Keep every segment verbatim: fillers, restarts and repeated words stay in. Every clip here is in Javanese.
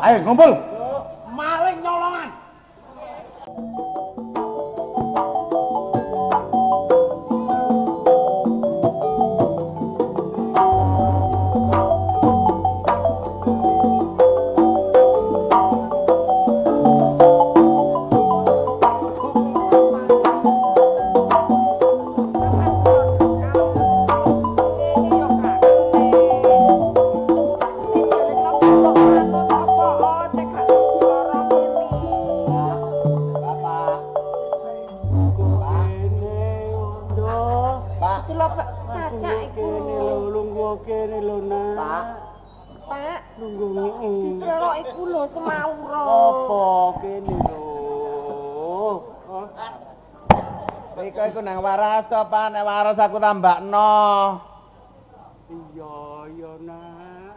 Ayo ngumpul. Maling nyolongan. Iku nang waras apa nek waras aku tambakno. Iya iya nak.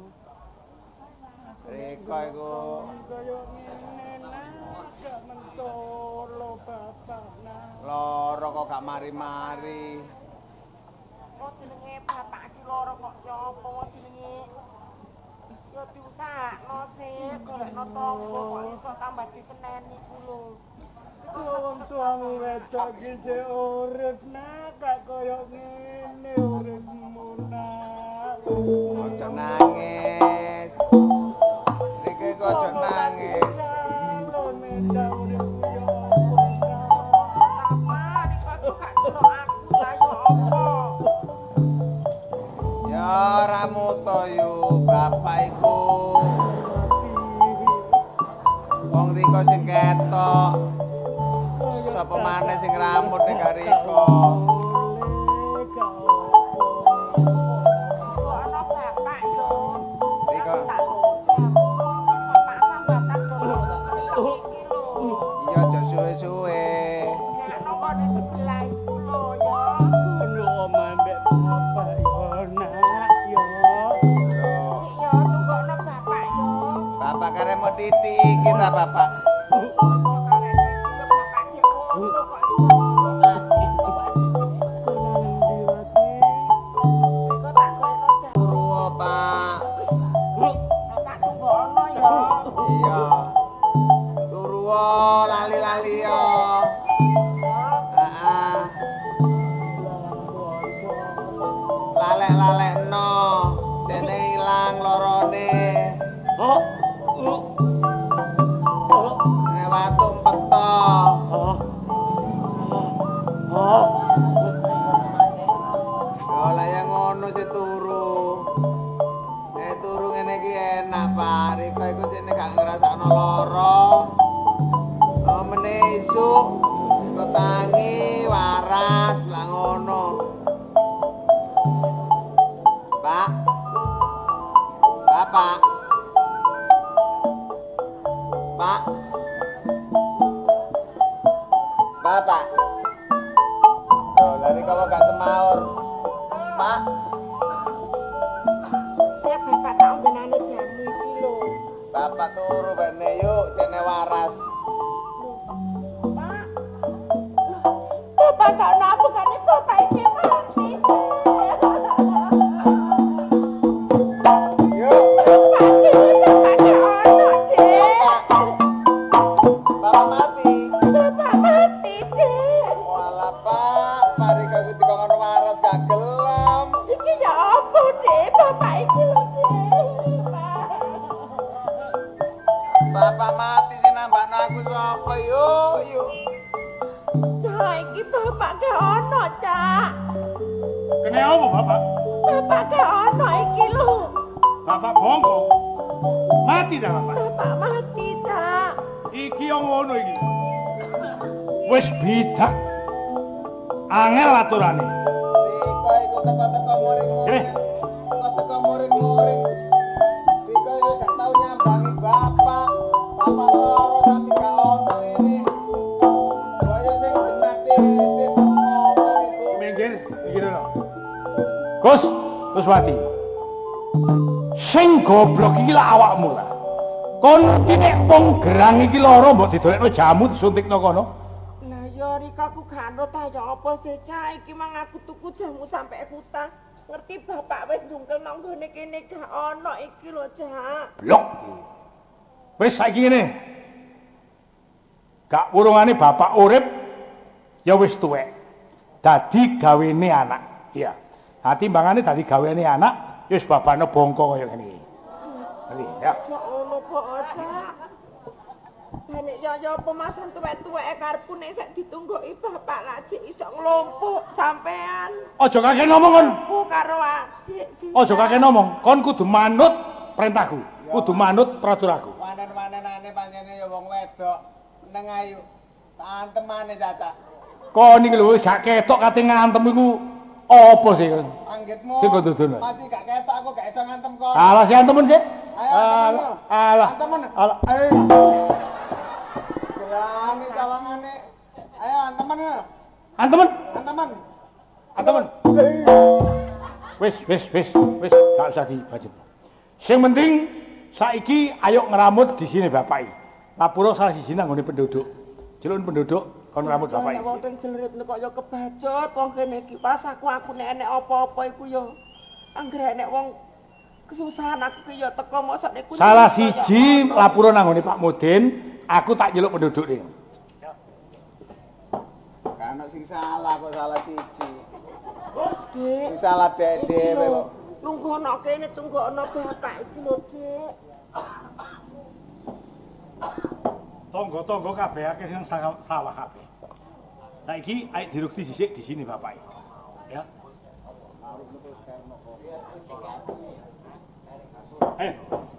Riko iku Kaya ngene nak gak mentolo bapak nak. loro kok gak mari-mari. Kok jenenge bapak iki loro kok ya apa jenenge? Ya diusahakno sih, golekno tangga kok iso tambah diseneni ku lho. Wong tuamu wedok iki sik urip nak gak kaya ngene uripmu nak. Aja nangis. Iki kok aja nangis. Lho mendak uripku ya Apa iki kok gak celok aku lah ya apa? Ya ramuto yu bapak iku. Wong Riko sing ketok. Sapa maneh sing rambut ning Riko. Kok ana bapak yo. Riko. Tak bapak sambatan lho. Iki lho. Iya aja suwe-suwe. Nek nongone sebelah iku lho ya. Kono omah mbek bapak yo nak yo. Loh, Iya nunggono bapak yo. bapak kare mau titik kita bapak. Turu Pak. Iya. Turu lali-lali yo. Heeh. Lalek-lalekno. Dene ilang lorone. Oh. Nek watu empeto. Yo lah ya ngono sih turu. Eh turu ngene iki enak, Pak. Riko iku jene gak ngrasakno lara. Oh meneh isuk kok tangi waras lah ngono. Pak. Bapak. Pak. Bapak. Loh, lari kamu gak semaur. Pak. Siap bapak tak nggenane jamu iki lho. Bapak turu bene yuk, jene waras. Pak. Bapak gak napa kan bapak iki mati. Yuk. Bapak mati. Bapak mati, Dik. Walah, Pak. Mari kau dikongkon waras gak gelem. Iki ya apa, Dik? Bapak iki lho, Dik. Bapak mati sih nambahno aku sapa yuk, yuk. Cak, iki bapak ke ono, Cak. Kene apa bapak? Bapak ke ono iki lho. Bapak bongko. Mati dah bapak. Bapak mati, Cak. Iki yang ngono iki. Wis bidak. Angel aturane. Riko iku teko-teko muring-muring. Kene. Teko-teko muring-muring. Riko iku gak tau nyambangi bapak. Bapak loro sampe gak ono ini. Kaya sing benak titik ngomong iku. Minggir, minggir dulu. Gus, Gus Wati. Sing goblok iki lak awakmu ta. Kon ngerti nek wong gerang iki lara mbok didolekno jamu disuntikno kono. Lah ya Rika aku gak ngerti ta ya apa sih, Cak. Iki mang aku tuku jamu sampe kutang. Ngerti bapak wis ndungkel nang gone kene gak ono iki lho, Cak. Blok. Wis saiki ngene. Gak urungane bapak urip ya wis tuwek. Dadi gawene anak. Iya. Ha timbangane dadi gawene anak ya wis babane bongko kaya ngene iki. Ngerti ya. Sok ngono kok aja. Nek ya ya apa masan tuwek-tuweke karepku nek sik ditunggoki bapak lajik iso nglompok sampean. Aja kakek ngomong kon. Aku karo adik sih. Aja kakek ngomong. Kon kudu manut perintahku. Kudu manut peraturanku. Wanen-wanenane pancene ya wong wedok. Neng ayu. Antemane Caca. Kon iki lho gak ketok kate ngantem iku apa sih kon? Anggitmu. Sing kok dodono. Masih gak ketok aku gak iso ngantem kon. Alah sih antemen sih. Ayo. Alah. Antemen. Alah. Ayo. Gelane sawangane. Ayo antemen. Antemen. Antemen. Antemen. Wis, wis, wis, wis, gak usah dibajut. Sing penting saiki ayo ngeramut di sini bapak iki. Lapura salah siji nang nggone penduduk. Jelun penduduk kon ngeramut bapak iki. Wong teng jlerit kok ya kebajut wong kene iki pas aku aku nek enek apa-apa iku ya anggere enek wong kesusahan aku ki ya teko mosok nek Salah siji lapura nang nggone Pak Mudin, aku tak nyeluk penduduk ning. Gak ono sing salah kok salah siji. Dik. Sing salah dek dhewe kok. Lungguh ana kene tunggu ana bapak iki lho, Dik. Tonggo-tonggo kabeh akeh sing salah kabeh. Saiki ayo dirukti dhisik di sini bapak iki. Ya. Ayo.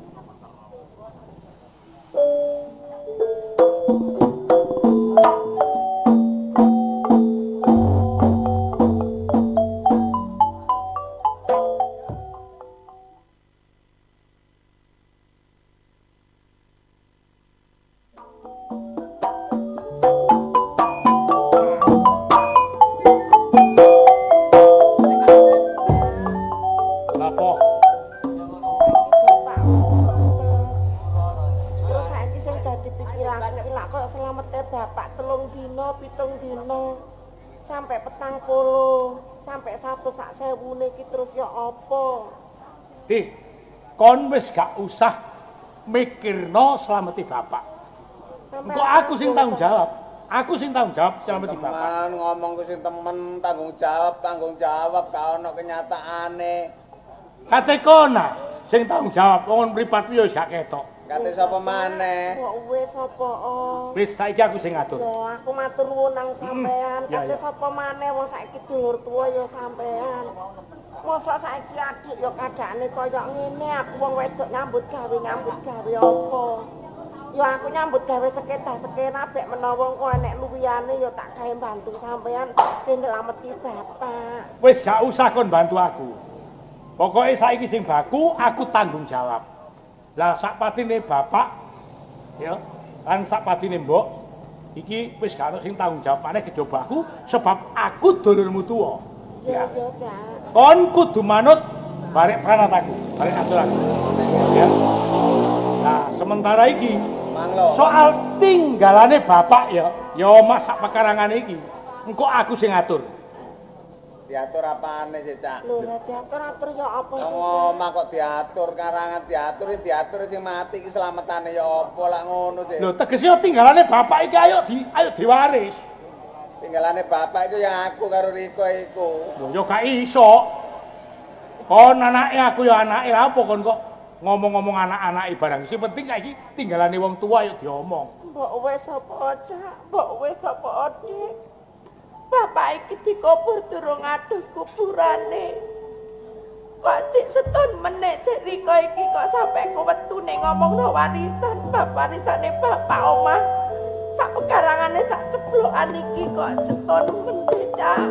Di, kon wis gak usah mikirno selameti bapak. Engko aku sing tanggung jawab. Aku sing tanggung jawab selameti bapak. Teman ngomong ku sing temen tanggung jawab, tanggung jawab gak ono kenyataane. Kate kona sing tanggung jawab wong mripatmu ya wis gak ketok. Kate sapa maneh? Kok wis apa? Wis saiki aku sing ngatur. Yo aku matur nuwun nang sampean. Ya, Kate ya. sapa maneh wong saiki dulur tuwa ya sampean. Mosok saiki adik ya kadhane kaya ngene, aku wong wedok nyambut gawe nyambut gawe apa? Ya aku nyambut gawe sekedah-sekena bek menawa kok enek luwiyane ya tak gawe bantu sampean ben nyelameti bapak. Wis gak usah kon bantu aku. Pokoke saiki sing baku aku tanggung jawab. Lah sak patine bapak ya, lan sak patine mbok iki wis gak ono sing tanggung jawab maneh kejaba aku sebab aku dulurmu tuwa. Ya ya, Cak. Kon kudu manut barek pranataku, barek aturanku. Ya. Nah, sementara iki Manglo. soal tinggalane bapak ya, ya omah sak pekarangane iki. Engko aku sing ngatur. Diatur apane sih, Cak? Lho, nek diatur-atur ya apa sih? Wong omah kok diatur, karangan diatur, diatur sing mati iki slametane ya apa lak ngono sih. Lho, tegese tinggalane bapak iki ayo di ayo diwaris. Tinggalane bapak itu ya aku karo Riko iku. Lho, ya gak iso. Kon anake aku ya anake, lha apa kon kok ngomong-ngomong anak-anake barang. Sing penting saiki tinggalane wong tua ya diomong. Mbok wis apa, Cak? Mbok wis apa, Dik? Bapak iki dikubur durung adus kuburane. Kok cik setun meneh cik Riko iki kok sampe kuwetune ngomongno warisan, bab warisane bapak omah. Sak pekarangane sak ceplokan iki kok ceton men sih, Cak.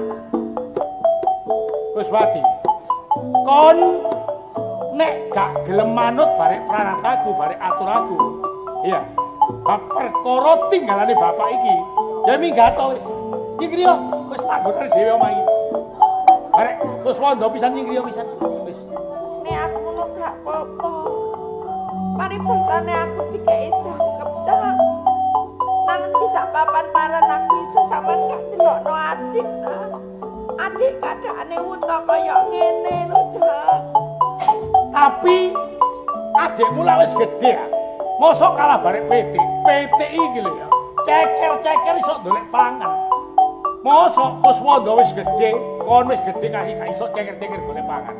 Wis Wadi. Kon nek gak gelem manut barek pranataku, barek aturanku. Iya. Bab perkara tinggalane bapak iki, ya minggat to wis. Nyingkriya wis tak gonane dhewe omah iki. Barek wis wondo pisan nyingkriya pisan. Wis. Nek aku ngono gak apa-apa. Paribasane aku dikeki jangkep, Cak. Nang endi sak papan paran aku iso sampean gak delokno adik ta. Adik kadhane wuta kaya ngene lho, Cak. Tapi adikmu lak wis gedhe ya. Mosok kalah barek P T. P T iki lho ya. Ceker-ceker iso ndolek pangan. Mosok Kuswanda wis gedhe, kon wis gedhe kae gak iso ceker-ceker golek pangan.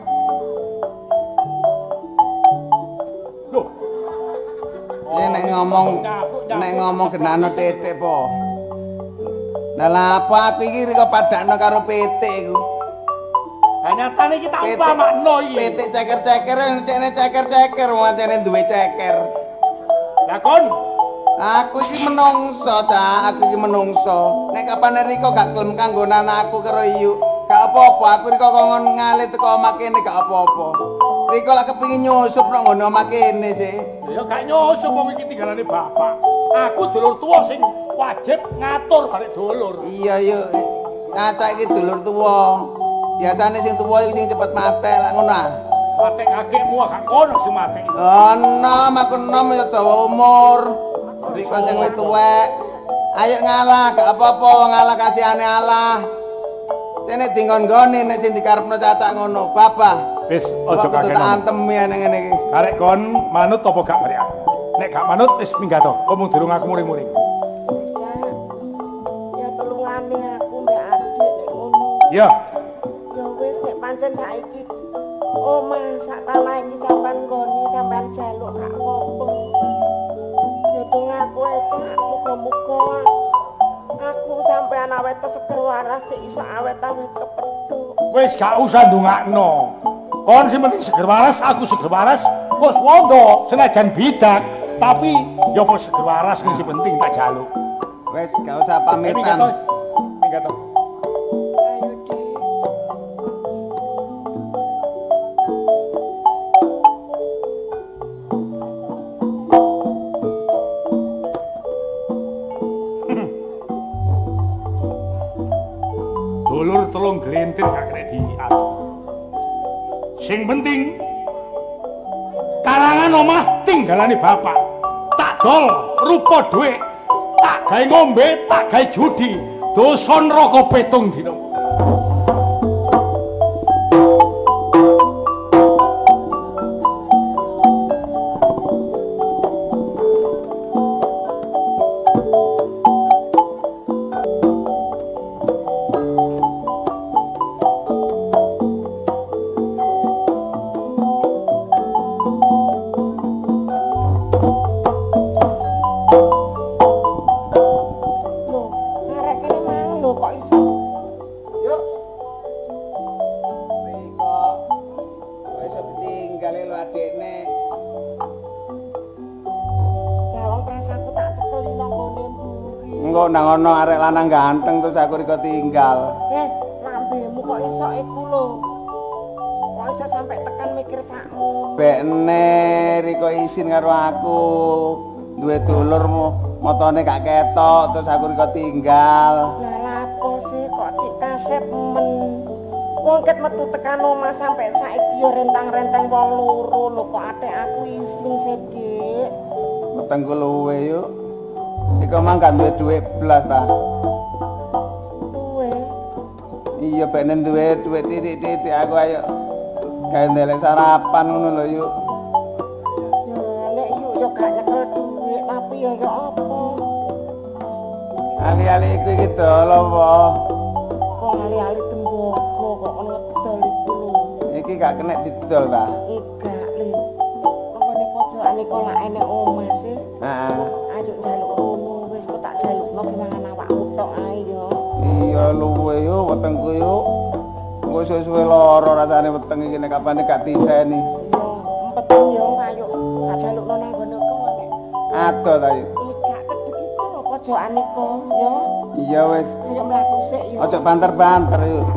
Loh. Ini nek ngomong nek ngomong genano titik po. Lah lha apa aku iki kok padakno karo P T iku? Lah nyatane iki tak umpamakno iki. P T ceker-ceker encene ceker-ceker wong encene duwe ceker. Lah kon aku iki menungso, Cak. Aku iki menungso. Nek kapan Riko gak gelem kanggonan aku karo Iyu, gak apa-apa. Aku Riko kongon ngalih teko omah kene gak apa-apa. Riko lak kepengin nyusup nang ngono omah kene sih. Ya gak nyusup wong iki tinggalane bapak. Aku dulur tuwa sing wajib ngatur balik dulur. Iya, yuk. Cacak iki dulur tuwa. Biasane sing tuwa iku sing cepet mate lak ngono ah. Matek kakekmu gak kono sing matek. Ono, aku nom ya dawa umur. Riko sing wis tuwek. Ayo ngalah, gak apa-apa wong ngalah kasihane Allah. Cene dinggon-nggone nek sing dikarepno cacak ngono, babah. Wis aja kakek. Tak antemi ngene iki. Karek kon manut apa gak barek aku? Nek gak manut wis minggat to. Kok mung durung aku muring-muring. Bisa. Ya tulungane aku mbek adik nek ngono. Iya. Ya wis nek pancen saiki omah sak tanah iki sampean nggoni sampean jaluk gak apa-apa. Ya tung aku ae Cak, muga-muga aku sampean awet seger waras cek iso awet-awet kepethuk. Wis gak usah ndongakno. Kon sing penting seger waras, aku seger waras. Kuswanda senajan bidak, tapi ya apa seger waras sing penting tak jaluk. Wis gak usah pamitan. Minggat to. Ayo Dik. Dulur telung glintir gak kena diatur. Sing penting karangan omah tinggalane bapak. Tak dol rupa dhuwit, tak gawe ngombe, tak gawe judi. Dosa neraka petung dina. Loh, arek kene mang lho kok iso. Yuk. Riko. Wis ditinggale lho adikne. Lah wong prasaku tak cekeli nang gone mburi. Engko nang ono arek lanang ganteng terus aku Riko tinggal. Eh, lambemu kok iso iku lho. Kok iso sampai tekan mikir sakmu. Bekne Riko isin karo aku. Duwe dulurmu motone gak ketok terus aku Riko tinggal. Lah lapo sih kok cik kasep men. Wong ket metu tekan omah sampai saiki yo rentang-renteng wong loro lho kok atik aku isin sih, Dik. Wetengku luwe yuk. Riko mang gak duwe dhuwit blas ta. Duwe. Iya bekne duwe dhuwit titik-titik aku ayo gawe ndelek sarapan ngono lho yuk. Ya nek yuk yo gak nyekel duit tapi ya yo apa. Ali-ali iku iki dolo po. Kok ali-ali tembogo kok kon ngedol iku lho. Iki gak kena didol ta. Iga le. Nggone pojokane kok lak enek omah sih. Heeh. Ayo njaluk rono wis kok tak jalukno gimana awakmu tok ae yo. Iya luwe yo wetengku yo. Engko suwe-suwe lara rasane weteng iki nek kapane gak diseni. Yo empetun yo ayo tak jalukno nang ngono kok nek. Ado ta yo. Eh gak cedhek iku lho pojokane kok yo. Iya wis. Ayo mlaku sik yo. Ojo banter-banter yuk.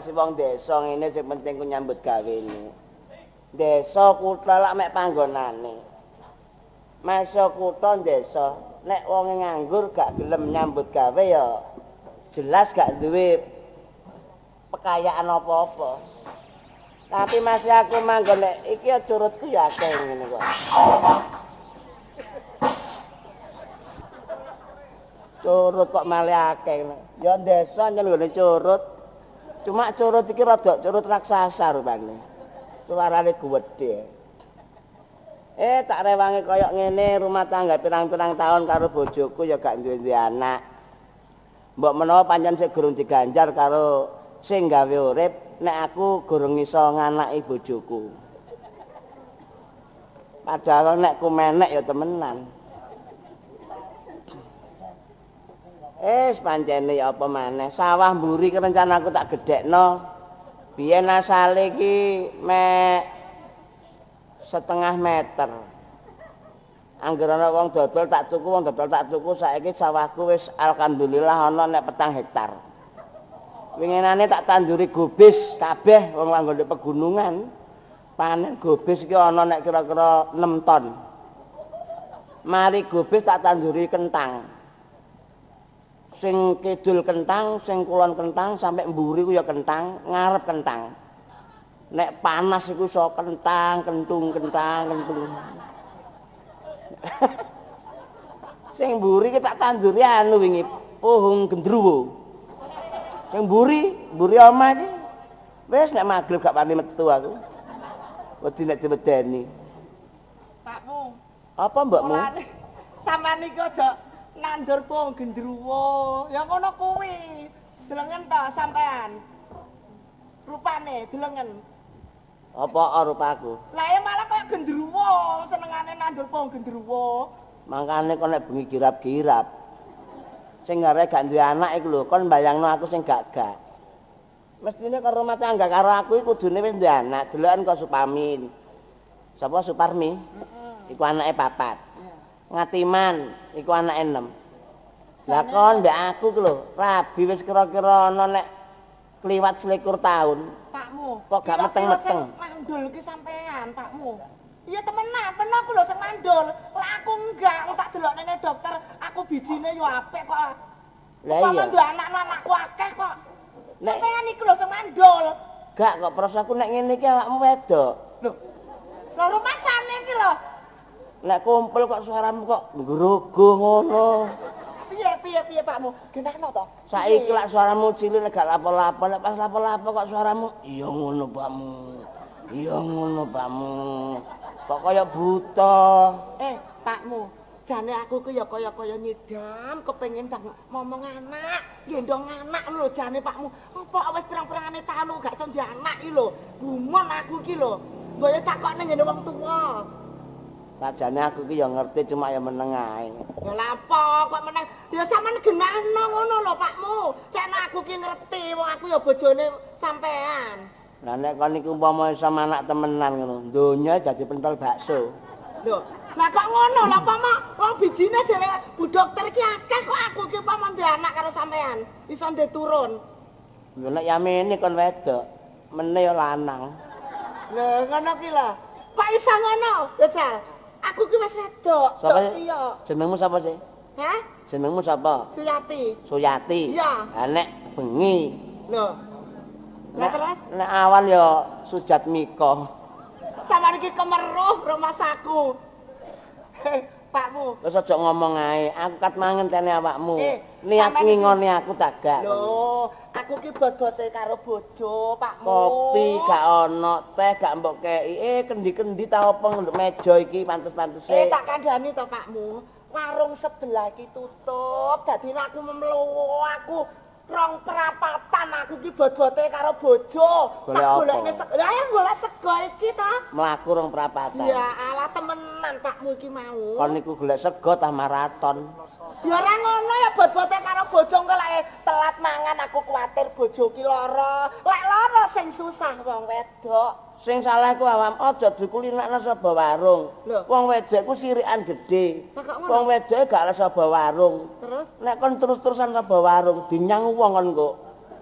masih wong desa ngene sing penting ku nyambut gawene. Desa kutha lak mek panggonane. Masuk kutha desa, nek wong nganggur gak gelem nyambut gawe ya jelas gak duwe kekayaan apa-apa. Tapi masih aku manggon nek iki ya curutku ya akeh ngene kok. Curut kok malah akeh. Ya desa nyenggone curut. Cuma curut iki rada curut raksasa rupane. Suarane gedhe. Eh tak rewangi koyok ngene rumah tangga pirang-pirang tahun karo bojoku ya gak duwe anak. Mbok menawa pancen sik gurung diganjar karo sing gawe urip, nek aku gurung iso nganaki bojoku. Padahal nek ku menek ya temenan. Eh pancene ya apa maneh, sawah mburi ki rencanaku tak gedhekno. Biyen asale iki mek setengah meter. Angger ana wong dodol tak tuku, wong dodol tak tuku, saiki sawahku wis alhamdulillah ana nek petang hektar. Winginane tak tanduri gobis kabeh wong anggone pegunungan. Panen gobis iki ana nek kira-kira enam ton. Mari gobis tak tanduri kentang. Sing kidul kentang, sing kulon kentang, sampai mburi ku ya kentang, ngarep kentang. Nek panas iku iso kentang, kentung, kentang, kentung. Sing mburi ki tak tanduri anu wingi pohong gendruwo. Sing mburi, mburi omah iki wis nek magrib gak wani metu aku. Wedi nek diwedeni. Pakmu. Apa mbakmu? Sampeyan iki aja nandur pohon gendruwo. Ya ngono kuwi. Delengen to sampean. Rupane delengen. Apa rupaku? Lah ya malah kaya gendruwo, senengane nandur pohon gendruwo. Mangkane kok nek bengi girap-girap. Sing arek gak duwe anak iku lho, kon bayangno aku sing gagak. Mestine karo rumah tangga karo aku iku kudune wis duwe anak, deloken kok Supamin. Sapa Suparmi? Iku anake papat. Ngatiman iku anake enam. Lah kon mbek aku ku lho, rabi wis kira-kira ana nek kliwat selikur tahun. Pakmu, kok gak meteng-meteng. Mandul ki sampean, Pakmu. Iya temenan, tenan aku lho sing mandul. Lah aku enggak, wong tak delok nene dokter, aku bijine yo apik kok. Lah iya. Paman duwe anak-anakku akeh kok. Sampean iki lho sing mandul. Gak kok prasaku nek ngene iki awakmu wedok. Lho. Lah rumah sane iki lho. Nek kumpul kok suaramu kok nggrogo ngono. Piye piye piye Pakmu? Genahno to? Saiki lak suaramu cilik nek gak lapo-lapo, nek pas lapo-lapo kok suaramu iya ngono Pakmu. Iya ngono Pakmu. Kok kaya buta. Eh, Pakmu, jane aku ku ya kaya-kaya nyidam kepengin tak ngomong anak, gendong anak lho jane Pakmu. Apa wis pirang-pirangane taun gak iso ndek anak iki lho. Gumun aku iki lho. Mbok ya takokne ngene wong tuwa. Sajane aku ki ya ngerti cuma ya meneng ae. Ya lapo kok meneng? Ya sampean genahno ngono lho Pakmu. Cek aku ki ngerti wong aku ya bojone sampean. Lah nek kon iki umpama sama anak temenan ngono, donya dadi pentol bakso. Lho, lah kok ngono lho umpama wong bijine jare Bu Dokter ki akeh kok aku ki umpama duwe anak karo sampean, iso ndek turun. Lho nek yamene kon wedok, mene ya lanang. Lho ngono ki lho. Kok iso ngono? Lho Jal, aku ki wis wedok, tok siyo. Jenengmu sapa sih? Hah? Jenengmu sapa? Suyati. Suyati. Iya. Lah nek bengi. Lho. Lah terus? Nek awan ya Sujatmika. Sampeyan iki kemeruh rumah saku. Pakmu. Terus aja ngomong ae, aku kat mangenteni awakmu. Eh, Niat sampean ngingoni aku tak gak. Lho, aku ki bot-bote karo bojo, Pakmu. Kopi gak ono, teh gak mbok kei. Eh kendi-kendi ta opo nduk meja iki pantes-pantese. Eh tak kandhani to, Pakmu. Warung sebelah iki tutup, dadi aku memelu aku rong perapatan aku ki bot-bote karo bojo. Golek Tak apa? golekne sego. Lah ya golek sego iki ta. Mlaku rong perapatan. Ya alah temenan Pakmu iki mau. Kon niku golek sego tah maraton. Ya ora ngono ya bot-bote karo bojo engko lek telat mangan aku kuwatir bojo ki lara. Lek lara sing susah wong wedok. Sing salah ku awam aja dikulinakno sapa warung. Lho. Wong wedok ku sirikan gedhe. Lah kok ngono? Wong wedok gak oleh sapa warung. Terus Nek kon terus-terusan sapa warung dinyang wong kon kok.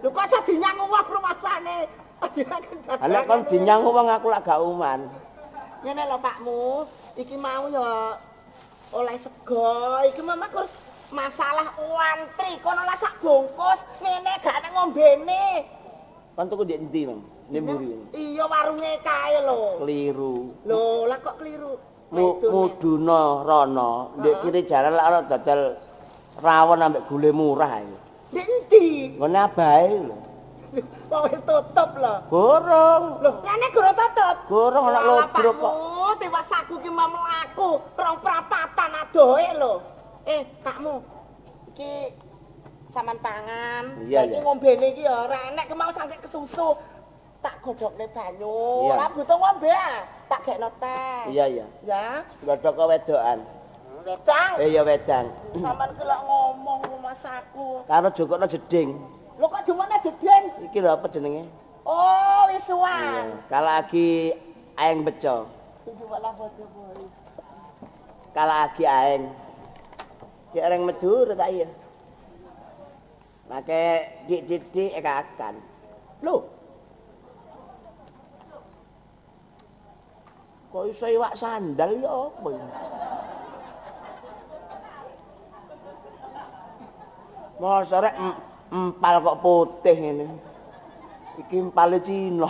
Lho kok aja dinyang wong rumasane. Lah kon dinyang wong aku lak gak uman. Ngene lho Pakmu, iki mau ya oleh sego. Iki mama terus masalah wantri kono lah sak bungkus ngene gak nek ngombene. Kon tuku ndek endi, Mang? Nemburi. Iya warunge kae lho. Keliru. Lho, lah kok keliru? Muduna rono, ndek kiri jalan lak ana dodol rawon ambek gule murah iki. Ndek endi? Ngene abahe lho. Wong wis tutup lho. Gorong. Lho, ngene guru tutup. Gorong ana lodrok kok. Pakmu, tewas aku ki mau mlaku rong prapatan adohe lho. Eh, Pakmu. Iki sampean pangan. Iya, iki iya. ngombene iki ya ora enek ki mau sangke kesusu. Tak godhokne banyu. Iya. Ora butuh ngombe ah. Tak gekno teh. Iya, iya. Ya. Godhok wedokan. Wedang. Eh ya wedang. Sampean ki lak ngomong rumah saku. Karo jokokno jeding. Lho kok jumane jedeng? Iki lho apa jenenge? Oh, wis suwan. Kala lagi aeng beco. Iki walah bojo boy. Kala lagi aeng. Ki areng medur tak iya. Make dik-dik ekakan. Lho. Kok iso iwak sandal ya apa ya? Masa rek em- empal kok putih ngene. Iki empale Cina.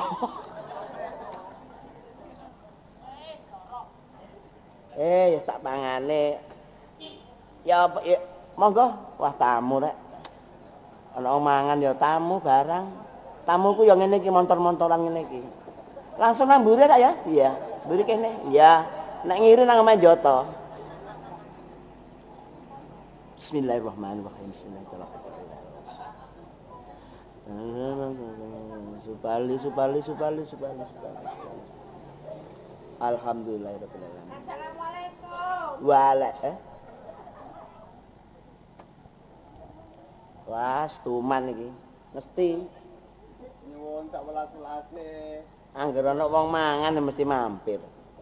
Eh, ya tak pangane. Ya apa ya monggo, wah tamu rek. Ana wong mangan ya tamu barang. Tamuku ya ngene iki montor-montoran ngene iki. Langsung nang mburi tak ya? Iya. Mburi kene. Iya. Nek ngiri nang omahe Joto. Bismillahirrahmanirrahim. Bismillahirrahmanirrahim. Supali, supali, supali, supali, supali. Alhamdulillahirabbil alamin. Assalamualaikum. Walek eh. Wah, stuman iki. Mesti Nyuwun sak welas-welase. angger ana wong mangan ya mesti mampir.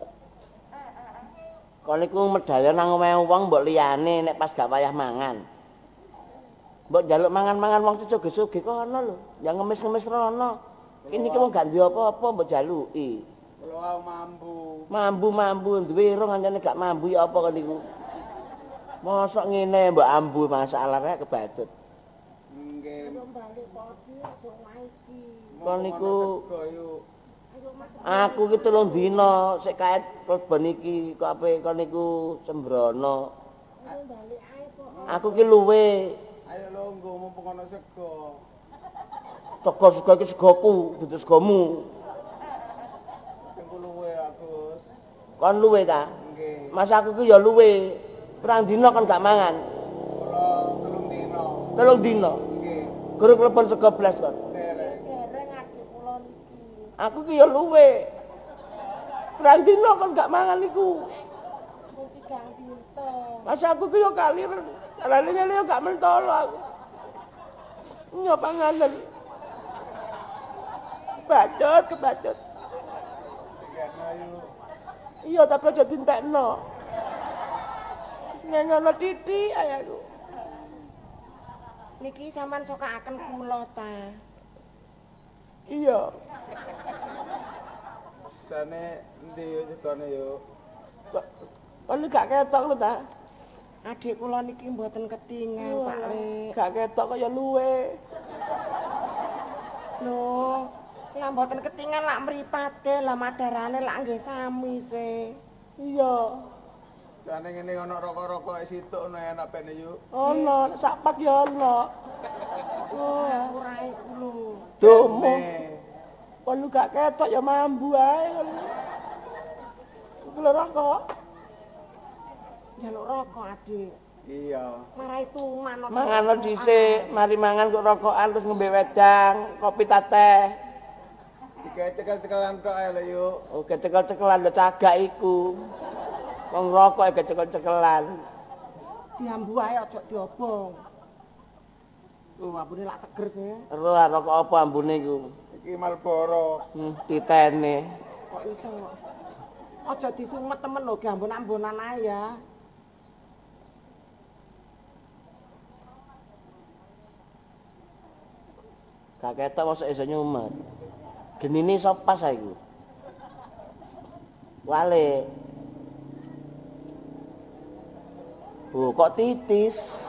Kon niku medhaya nang omahe wong mbok liyane nek pas gak wayah mangan. Mbok njaluk mangan-mangan wong sugih-sugih kono lho, yang ngemis-ngemis rono. Ini ki wong gak duwe apa-apa mbok jaluki. Kula wau mambu. Mambu-mambu duwe irung ancane gak mambu ya apa kon niku. Mosok ngene mbok ambu masalah rek kebacut. Nggih. Balik podi aja maiki. Kon niku Sego yuk. aku ki telung dina sik kaet klebon iki kok ape kon niku sembrono. Balik ae kok. Aku ki luwe. Ayo longgo mumpung ana sego. Sego-sego iki segoku, dudu segomu. Tengku luwe Agus. Kon luwe ta? Nggih. Mas aku ki ya luwe. Perang dina kon gak mangan. Kula telung dina. Telung dina. Nggih. Guru klepon sego blas kon. Derek. Dereng adik kula niki. Aku ki ya luwe. Perang dina kon gak mangan iku. Mung tigang dinten. Mas aku ki ya kalir. Carane ngene ya gak mentolo aku. Nyo panganan. Bacot, kebacut. Tiketno yuk. Iya tapi aja dintekno. Nyengono titik ayaku. Niki sampean sokakaken kula ta. Iya. Jane endi yuk segone yuk. Kok kon gak ketok lho ta? Adik kula niki mboten ketingan, Pak Le. Gak ketok kaya luwe. Lho, lah mboten ketingan lak mripate, lah madarane lak nggih sami se. Iya. Jane ngene ana rokok-rokok situk ono enak bene yuk. Ono, sak pak ya ono. Oh, ora iku lho. Domo. Nih. Kon gak ketok ya mambu ae kon. Iku lho rokok. Jaluk rokok, Adik. Iya. Marai tuman. Mangan dhisik, mari mangan kok rokokan terus ngombe wedang, kopi ta teh. Dikae cekel-cekelan tok ae lho yuk. Oke cekel-cekelan lho cagak iku. Wong rokok e cekel-cekelan. Diambu ae aja diobong. Oh, ambune lak seger sih. Ero rokok apa ambune iku? Iki Marlboro. Hmm, titene. Kok iso? Aja disumet temen lho, ambon-ambonan ae ya. Gak ketok mosok iso nyumet. Genine iso pas aku. Wale. Oh, kok titis?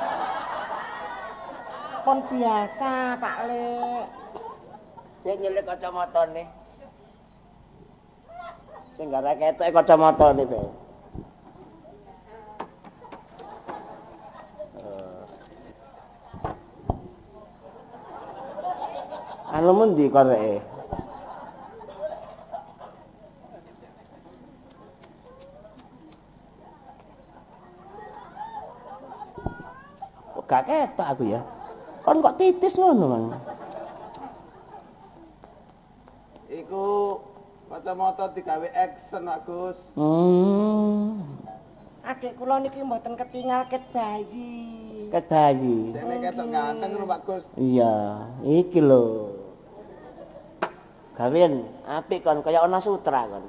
Pun biasa, Pak Lek. Sing nyelik kacamatane. Sing gara ketoke kacamatane, Pak. Anu mendi koreke? Kok gak ketok aku ya? Kon kok titis ngono, Mang? Iku kacamata digawe action, Pak Gus. Hmm. Adik kula niki mboten ketingal ket bayi. Ket bayi. Dene ketok ganteng lho, Pak Gus. Iya, iki lho. Gawen apik kon kaya ana sutra kon.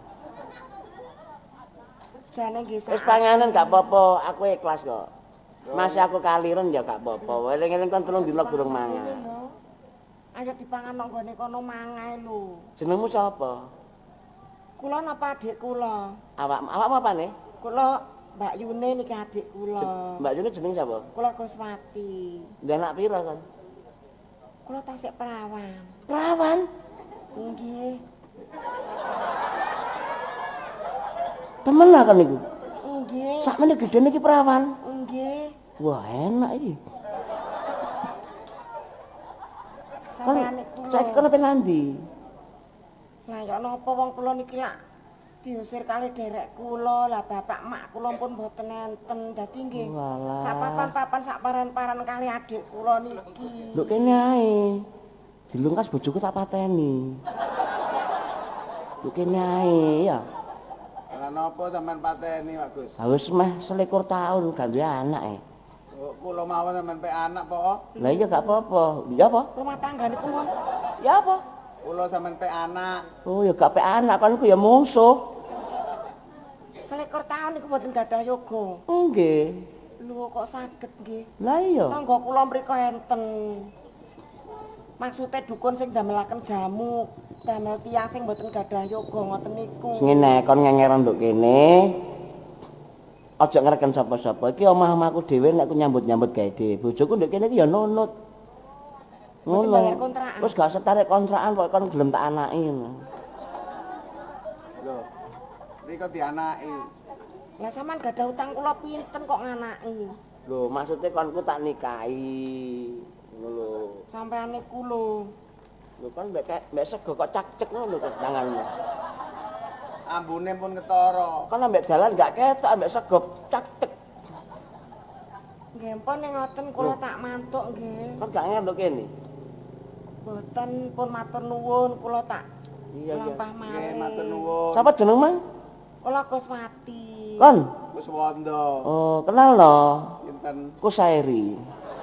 Jane nggih Wis panganan gak apa-apa, aku ikhlas kok. Masih aku kaliren ya gak apa-apa. Eling-eling kon telung dina durung mangan. Ayo dipangan nang gone kono mangae lho. Jenengmu sapa? Kula napa adik kula? Awak awakmu apane? Kula Mbak Yune niki adik kula. Mbak Yune jeneng sapa? Kula Guswati. Ndek anak pira kon? Kula tasik perawan. Perawan. Nggih. Temen lah kan iku. Nggih. Sakmene gedene iki perawan. Nggih. Wah, enak iki. Kan Sampeyan niku lho. saiki kon pengen ndi? Lah ya napa wong kula niki lak diusir kali derek kula, lah bapak mak kula pun mboten enten. Dadi nggih. Walah. Sak papan-papan sak paran-paran kali adik kula niki. Lho kene ae. Dilungkas bojoku tak pateni. Lho kene ae ya. Lah napa sampean pateni, Pak Gus? Ha wis meh selikur tahun gak duwe anak e. Oh, kula mawon sampean pe anak po. Lah iya gak apa-apa. Ya apa? Rumah tangga niku mon. Ya apa? Kula sampean pe anak. Oh ya gak pe anak kan ku ya mungsuh. Selikur tahun niku mboten gadah yoga. Nggih. Lho kok saged nggih. Lah iya. Tangga kula mriko enten. Maksudnya dukun sing damelaken jamu, damel tiyang sing mboten gadah yoga ngoten niku. Ngene kon ngengeran nduk kene. Aja ngreken sapa-sapa. Iki omah-omahku dhewe nek aku nyambut-nyambut gawe dhewe. Bojoku nduk kene iki ya nunut. Mboten bayar kontrakan. Wis gak setarik kontrakan kok kon gelem tak anaki. Lho. Rika dianaki. Lah sampean gadah utang kula pinten kok nganaki? Lho, maksudnya konku tak nikahi. Ngono lho. Sampeyan niku lho. Lho kan mbek mbek sego kok cak-cek ngono kok tanganmu. Ambune pun ketara. Kan ambek dalan gak ketok ambek sego cak-cek. Nggih pun ning ngoten kula tak mantuk nggih. Kan gak ngerti kene. Boten pun matur nuwun kula tak Iya, iya. lampah malih. Nggih, matur nuwun. Siapa jeneng, Mang? Kula Guswati. Kon. Wis wondo. Oh, kenal no. Pinten? Kusairi.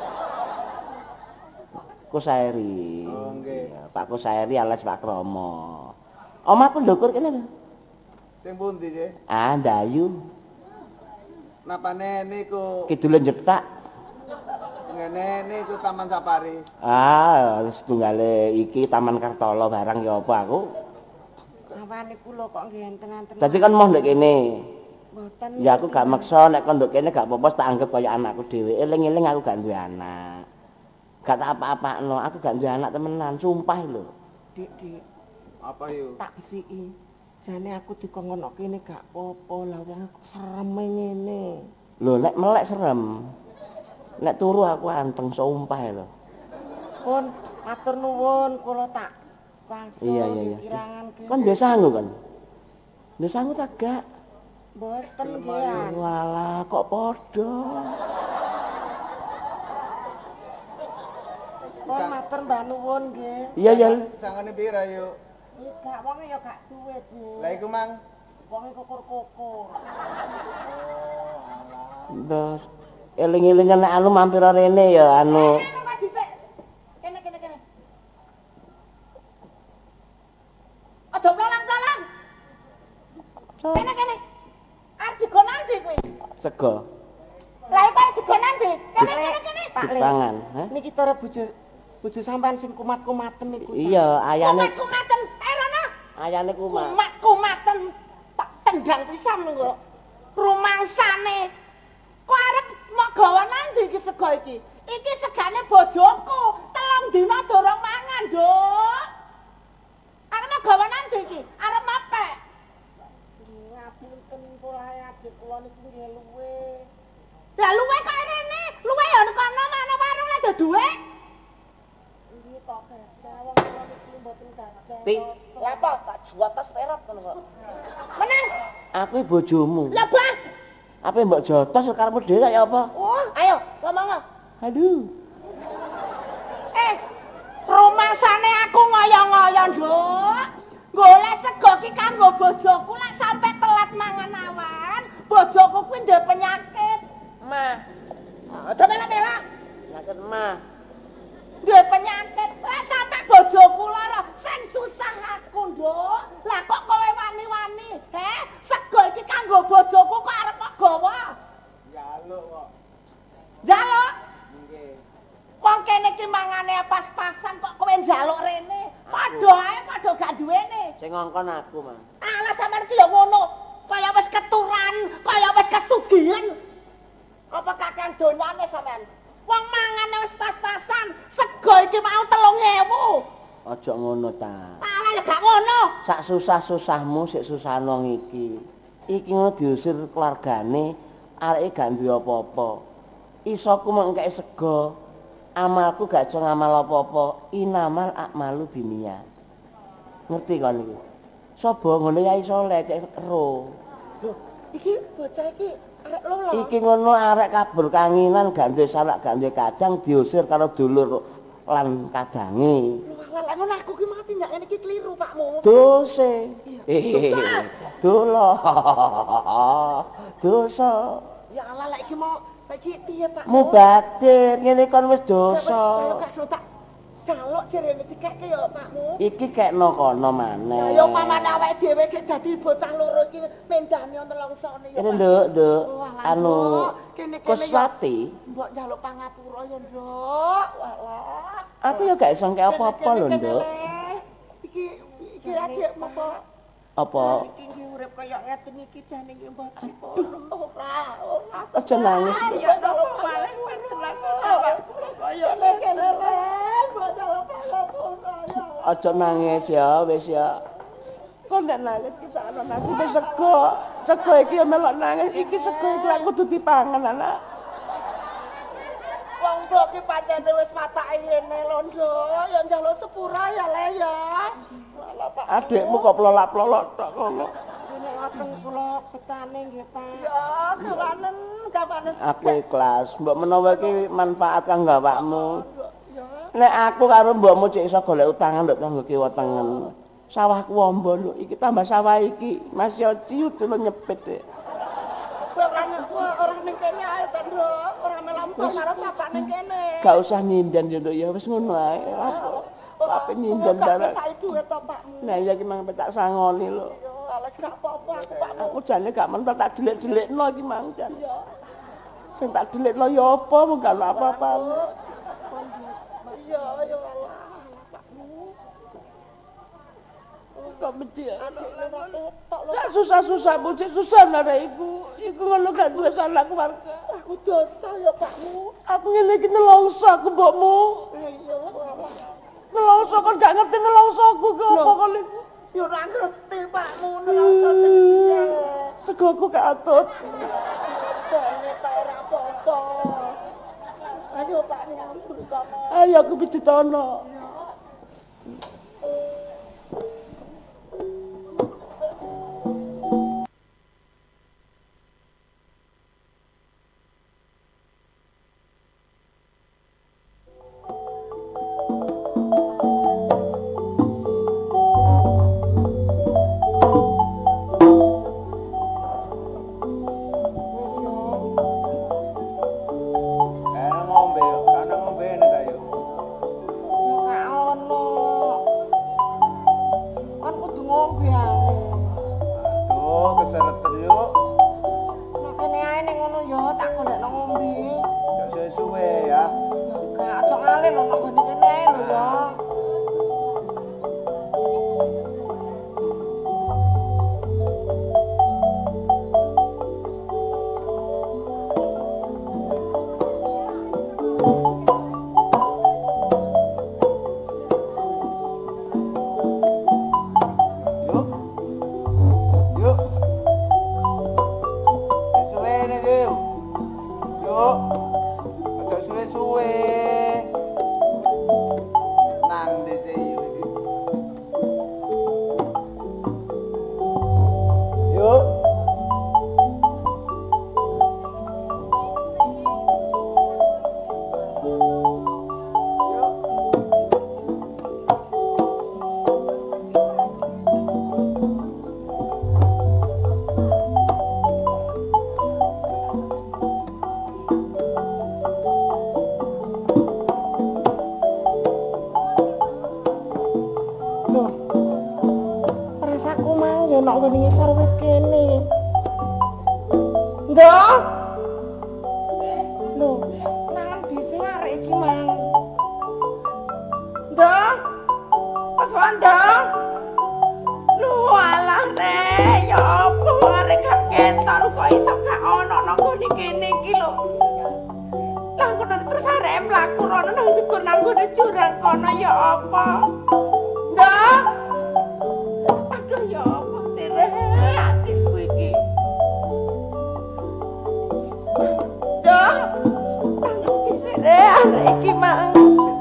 Kusairi. Oh, nggih. Iya, Pak Kusairi alias Pak Kromo. Omahku ndukur kene lho. Sing pundi sih? Ah, Dayu. Napane niku Kidule jetak. ngene niku Taman Safari. Ah, setunggale iki Taman Kartolo barang ya apa aku. Sampeyan niku lho kok nggih enten-enten. Dadi kan mau ndek kene. Boten. Ya aku gak maksa nek kon ndek kene gak apa-apa tak anggap kaya anakku dhewe. Eling-eling aku gak duwe anak. Gak tak apa-apakno, aku gak duwe anak temenan, sumpah lho. Dik, Dik, Apa yuk? tak besiki. Jane aku dikongkon kene gak apa-apa lah wong sereme ngene. Lho nek melek serem. Nek turu aku anteng sumpah lho. Pun matur nuwun kula tak wangsul Iya iya iya. kirangan kene. Kan dia sangu kan? Dia sangu tak gak? Boten nggih. Walah kok padha. Pun matur mbah nuwun nggih. Iya ya. Sangane pira yuk? Iki gak wong ya gak duit nggih. Lah iku Mang. Wong kukur-kukur. Terus eling-elingan nek anu mampir rene ya anu. Kok dhisik. Kene kene kene. Aja plolang-plolang. Kene kene. Arep digon nanti kuwi. Sego. Lah iki arep digon nanti. Kene kene kene. Pak Le. Dipangan, hah? Niki tore bojo Bojo sampean sing kumat-kumaten niku. Iya, ayane Kumat-kumaten, eh Rono. ayane kumat. Kumat-kumaten tak tendang pisan lho. Rumangsane. Kok arep mok gawa nang ndi iki sego iki? Iki segane bojoku, telung dina durung mangan, Nduk. Arep gawa nang ndi iki? Arep mapek. Ngapunten kula adik kula niku nggih luwe. Lah luwe kok rene, luwe ya kono mana warung ada dhuwit. Iki kok gadah wong kula niku mboten gadah. Ti, Lah apa tak juwatas perat ngono kok. Menang. aku iki bojomu. Lah Bah. Apa mbok jotos karepmu dhewe kaya apa? Oh, ayo ngomong. Aduh. Eh, rumangsane aku ngoyo-ngoyo, Nduk. Golek sego ki kanggo bojoku lek sampe telat mangan awan, bojoku kuwi ndek penyakit. Mah, Aja melak-melak. nyakit mah. Ndek penyakit. Lek sampe bojoku lara, sing susah aku, Nduk. Lah kok kowe wani-wani, he? Sego iki kanggo bojoku kok arep kok gawa? Jaluk kok. Jaluk. Nggih. Wong kene iki mangane pas-pasan kok kowe njaluk rene. Padha ae padha gak duwene. Sing ngongkon aku, Mah. Alah sampean ki ya ngono. Kaya wis keturan, kaya wis kesugihan. Apa kakean donyane sampean? Wong mangane wis pas-pasan, sego iki mau telung ewu. Aja ngono ta. Alah ya gak ngono. Sak susah-susahmu sik susah nang iki. Iki ngono diusir keluargane, areke gak duwe apa-apa. Isoku mung engkeke sego. Amalku gak iso ngamal apa-apa. Inamal akmalu binia. Ngerti kon iki? Sobo ngono ya iso lecek ero. Lho, iki bocah iki arek lolo. Iki ngono arek kabur kanginan gak duwe salak gak duwe kadang diusir karo dulur lan kadange. Lah ngono aku ki mati ndak ngene iki kliru Pakmu. Dose. Eh, dosa. Dosa. Ya Allah lek iki mau lek iki piye Pakmu? Mubadir ngene kon wis Ayo dosa. gak do tak jaluk jarene dikekke ya Pakmu. Iki kekno kono maneh. Ya yo pamane awake dhewe gek dadi bocah loro iki mendane nelongsone ya. Ini nduk, nduk. Oh, alah, Anu Nduk. Kene-kene Kuswati. Mbok njaluk pangapura ya, Nduk. Walah. Aku ya gak iso ngek apa-apa lho, Kene-kene Nduk. le. Iki iki adikmu kok. Apa? Iki nggih urip kaya ngeten iki jane nggih mbok ora ora. Aja nangis. Ya njaluk paling wetelan kaya kene le. Mbok njaluk pangapura ya. Aja nangis ya, wis ya. Kok nek nangis ki sakno nangis wis sego. Sego iki ya melok nangis, iki sego iki lak kudu dipangan, anak. Wong mbok ki pancene wis watake ngene lho, Nduk. Ya njaluk sepura ya le ya. Walah Pak. Adikmu kok plolak-plolok tok ngono. Nek ngoten kula betane nggih, Pak. Ya, kawanen, kawanen. Aku ikhlas. Mbok menawa iki manfaat kanggo awakmu. Ya. Nek aku karo mbokmu cek iso golek utangan nduk kanggo kiwa tengen. Sawahku ombo lho, iki tambah sawah iki masih ciut lho nyepit. Dek. Orang orang ning kene ae ta, Nduk. Ora melampung karo bapak ning kene. Gak usah nyindan ya nduk ya wis ngono ae. Apa nyindan barang. Gak duwe to, Pakmu. Nah iya ki mang petak sangoni lho. Ya, alas gak apa-apa aku, Pakmu. Aku jane gak mentok tak delik-delikno iki mang jan. Ya. Sing tak delikno ya apa mung gak apa-apa. Ya, ya Allah, Pakmu. Kok benci Adik ora ketok lho. gak susah-susah bucik susah nara iku. Iku ngono gak duwe salah keluarga. Aku dosa ya, Pakmu. Aku ngene iki nelongso aku mbokmu. Ya Allah. Nelongso kon gak ngerti nelongsoku ki apa kon iku. Ya ora ngerti, Pakmu, nelongso sing piye. Segoku gak atut. Bane ta ora apa-apa. Ayo, Pakmu, buru kono. Ayo aku pijetono. Eh ngombe, ana ngombe ta yo. Yuk. Aja suwe-suwe. Nang dise yuk iki. Yuk. Nek ngene ngisor wit kene. Ndok. Lho, nang dise arek iki mang. Ndok. Pas ndok. Lho alah Rek, ya apa arek gak ketok kok iso gak ono nang ngene kene iki lho. Lah kono terus arek mlaku rono nang jegur nang ngene jurang kono ya apa? Ndok. Aduh ya apa? Hatiku iki. Dah. Tangi sire arek iki mang.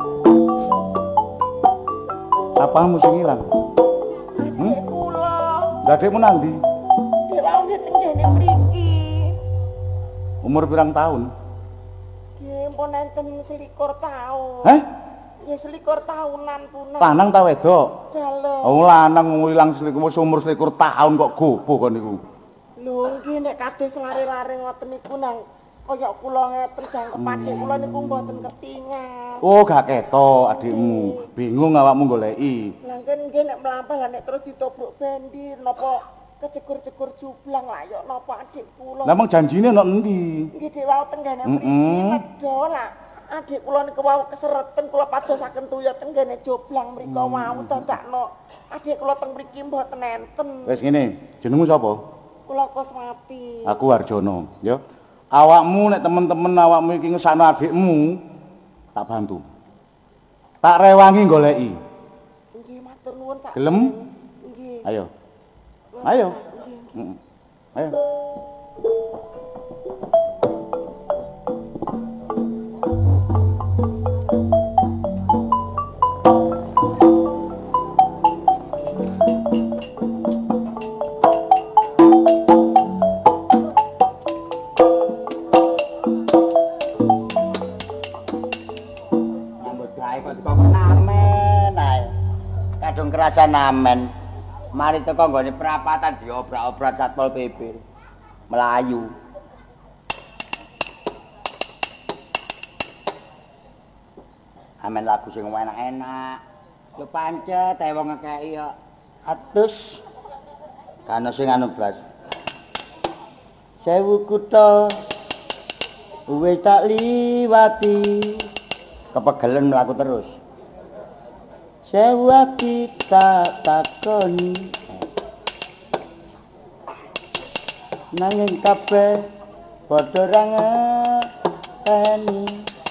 Apamu sing ilang? Adik kula. Lah adikmu nang ndi? Diraune teng kene mriki. Umur pirang tahun? Nggih, pun enten selikur taun. Heh? Ya selikur tahunan punah. Lanang ta wedok? Jaluk. Oh lanang ilang selikur wis umur selikur tahun kok gobo kon niku. Lho nggih nek kados lare-lare ngoten niku nang kaya kula ngeten jangkep adik kula niku mboten ketingal. Oh gak ketok adikmu. Bingung awakmu goleki. Lah kan nggih nek mlampah lah nek terus ditobruk bandir napa kecekur-cekur jublang lah yo napa adik kula. Lah mong janjine nek endi? Nggih dhewe wau tenggene mriki medho lah. Adik kula niku wau kesereten kula padosaken tuyul tenggene joblang mriko wau dadakno adik kula teng mriki mboten enten. Wis ngene, jenengmu sapa? Kula Kusmati. Aku Harjono, ya. Awakmu nek temen-temen awakmu iki ngesakno adikmu, tak bantu. Tak rewangi goleki. Nggih matur nuwun sak. Gelem? Nggih. Ayo. Ayo. Nggih. Ayo. Kerajaan amen. Mari teko nggone perapatan diobrak-obrak Satpol P P. Melayu. Amen lagu sing enak-enak. Yo pancet ae wong ngekeki kok. Atus. Kan sing anu blas. Sewu kutha wis tak liwati. Kepegelen mlaku terus. Sewu ati tak takoni nanging kabeh padha ra ngerteni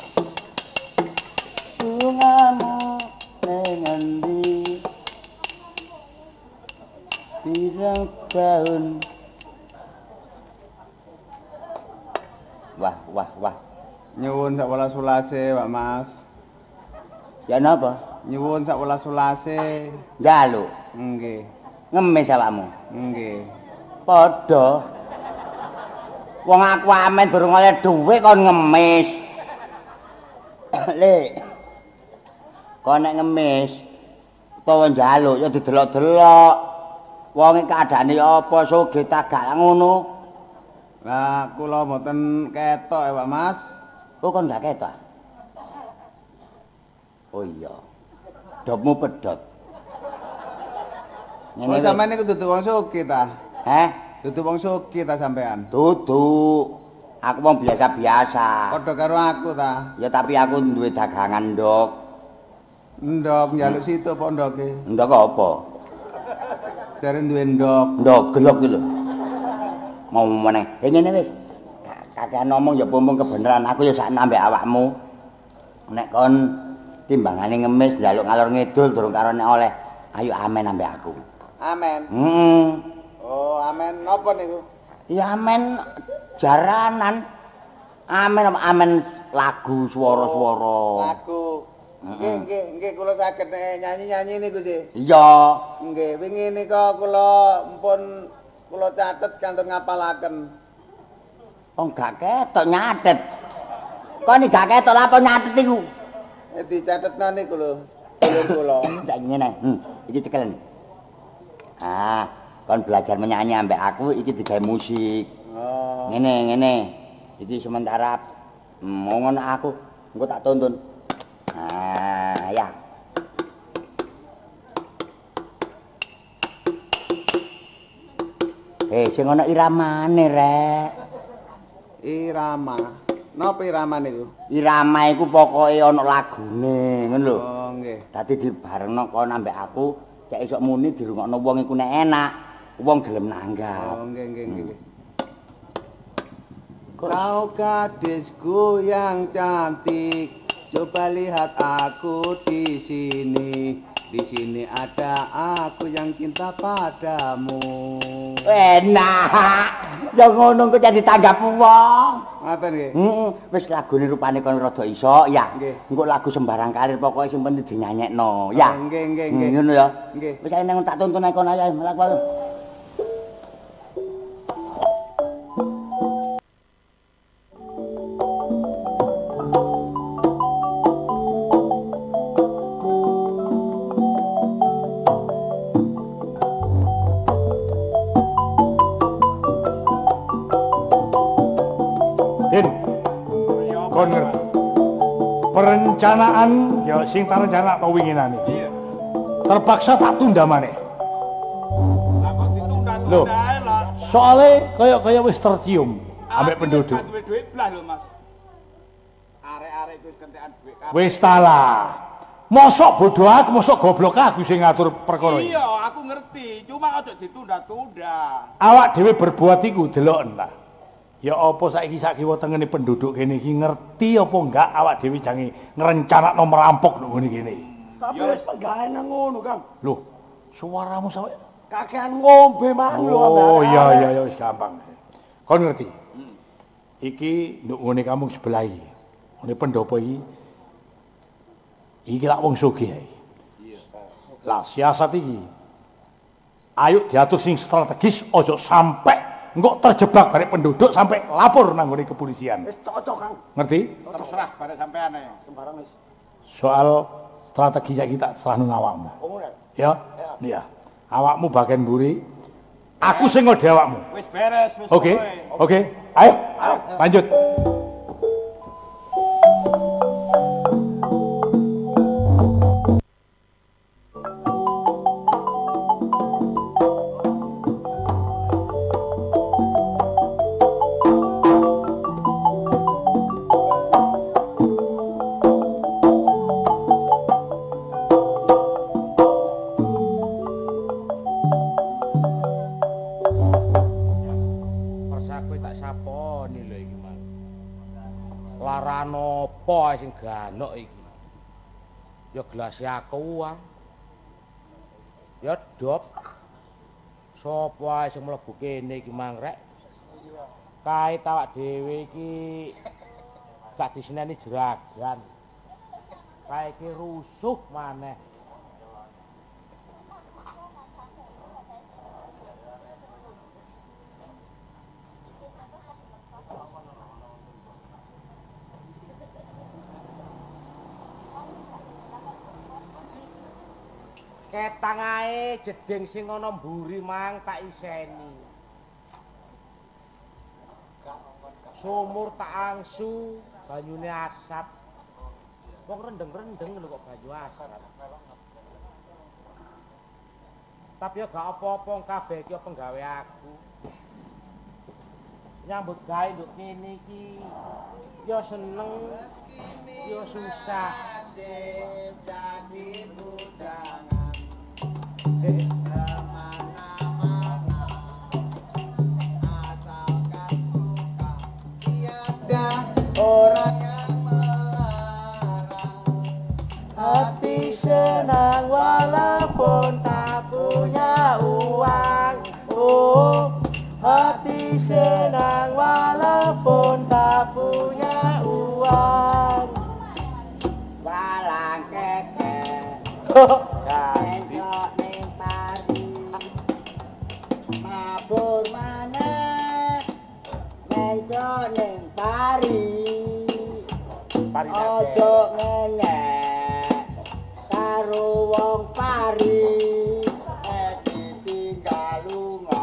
bungamu ning endi pirang taun. Wah wah wah Nyuwun sak welas-welase, Pak Mas. ya napa? Nyuwun sak welas-welase. Njaluk. Nggih. Ngemis awakmu. Nggih. Padha. Wong aku amen durung oleh dhuwit kon ngemis. Le. Kon nek ngemis utawa njaluk ya didelok-delok. Wong iki keadaane apa sugih tagak ngono. Lah kula mboten ketok ya, Pak Mas. Oh kon gak ketok. Oh iya. Dopmu pedhot. Oh sampean niku dudu wong sugih ta? Heh? Dudu wong sugih ta sampean? Dudu. Aku wong biasa-biasa. Padha karo aku ta? Ya tapi aku duwe dagangan, Ndok. Ndok njaluk situ apa ndoke? Ndok apa? Jare duwe ndok. Ndok gelok iki lho. Mau meneh. Eh ngene wis. Kakean ngomong ya mumpung kebenaran aku ya sak nambah awakmu. Nek kon timbangane ngemis njaluk ngalor ngidul durung karo nek oleh ayo amen ambek aku. Amen. Heeh. Oh, amen napa niku? Ya amen jaranan. Amen amen lagu swara-swara. Lagu. Nggih nggih nggih kula saged nyanyi-nyanyi niku sih. Iya. Nggih wingi nika kula mpun kula catet kantor ngapalaken. Oh gak ketok nyatet. Kok ini gak ketok lha apa nyatet iku? Eh dicatetno niku lho. Dulur kula. Saiki ngene. Hmm, iki cekelen. Ah, kon belajar menyanyi ambek aku iki digawe musik. Oh. Ngene ngene. Iki sementara mau ngono aku engko tak tuntun. Ah, ya. Eh, sing ana iramane, Rek. Irama. Napa irama niku? Irama iku pokoke ana lagune, ngono lho. Oh, nggih. Dadi dibarengno kon ambek aku, cek esuk muni dirungokno wong iku nek enak, wong gelem nanggap. Oh, nggih nggih nggih. Kau gadisku yang cantik, coba lihat aku di sini. Di sini ada aku yang cinta padamu. Enak. Ya ngono kok jadi tanggap wong. Ngaten nggih. Heeh, wis lagune rupane kon rada iso ya. Nggih. Engko lagu sembarang kalir pokoke sing penting dinyanyekno ya. Oh, nggih nggih Hmm, nggih. ngono ya. Nggih. Wis ae nang tak tuntun ae kon ae mlaku. Din, kon ngerti. Perencanaan ya sing tak rencanakno winginane. Iya. Terpaksa tak tunda maneh. Lah kok ditunda-tunda Loh. ae lah. Soale kaya-kaya wis tercium ambek penduduk. Duwe duit blas lho, Mas. Arek-arek wis kentekan duit kabeh. Wis talah. Mosok bodoh aku, mosok goblok aku sing ngatur perkara iki. Iya, aku ngerti. Cuma aja ditunda-tunda. Awak dhewe berbuat iku deloken ta. Ya apa saiki sak kiwa tengene penduduk kene iki ngerti apa enggak awak dhewe jange ngrencanakno merampok nang ngene kene. Tapi wis penggawean ngono, Kang. Loh, suaramu sampe Kakean ngombe mang lho ambek Oh arek-arek. iya iya iya wis gampang. Kon ngerti? Iki nduk ngene kampung sebelah iki. Ngene pendopo iki. Iki lak wong sugih ae. Lah siasat iki. Ayo diatur sing strategis ojo sampe engko terjebak barek penduduk sampai lapor nang ngene kepolisian. Wis cocok, Kang. Ngerti? Terserah pada sampean ae. Sembarang wis. Soal strategi saiki tak serahno awakmu. Oh, ngono. Ya? Iya. Awakmu bagian mburi. Aku sing ngode awakmu. Wis beres, wis. Oke, pokoke. oke. Ayo, lanjut. Persaku tak saponi lho iki, Mas. Laran apa sing ganok iki? Ya gelas aku ah. Ya dop. Sopo ae sing mlebu kene iki mangrek? Kae awak dhewe iki gak diseneni jeragan. Kae iki rusuh maneh. Ketang ae jeding sing ana mburi mang tak iseni. Sumur tak angsu, banyune asap. Wong rendeng-rendeng lho kok banyu asap. Tapi ya gak apa-apa kabeh iki penggawe aku. Nyambut gawe nduk kene iki ya seneng, ya susah. Jadi budangan Eh, kemana-mana asalkan suka tiada orang yang melarang Hati senang walaupun tak punya uang. Oh, hati senang walaupun tak punya Pari. Pari Ojo ngenyek karo wong pari. Eh ditinggal lunga.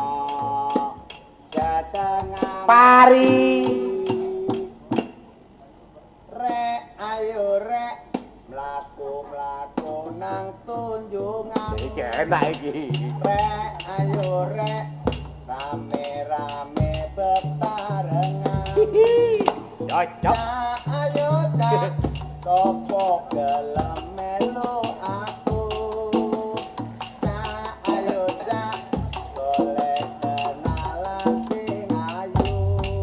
Dateng Pari. Rek ayo rek mlaku-mlaku nang tunjungan. Iki enak iki. Rek ayo rek rame-rame bebarengan. Cocok. Cak ayo cak sopo gelem melu aku. Cak ayo cak golek kenalan sing ayu.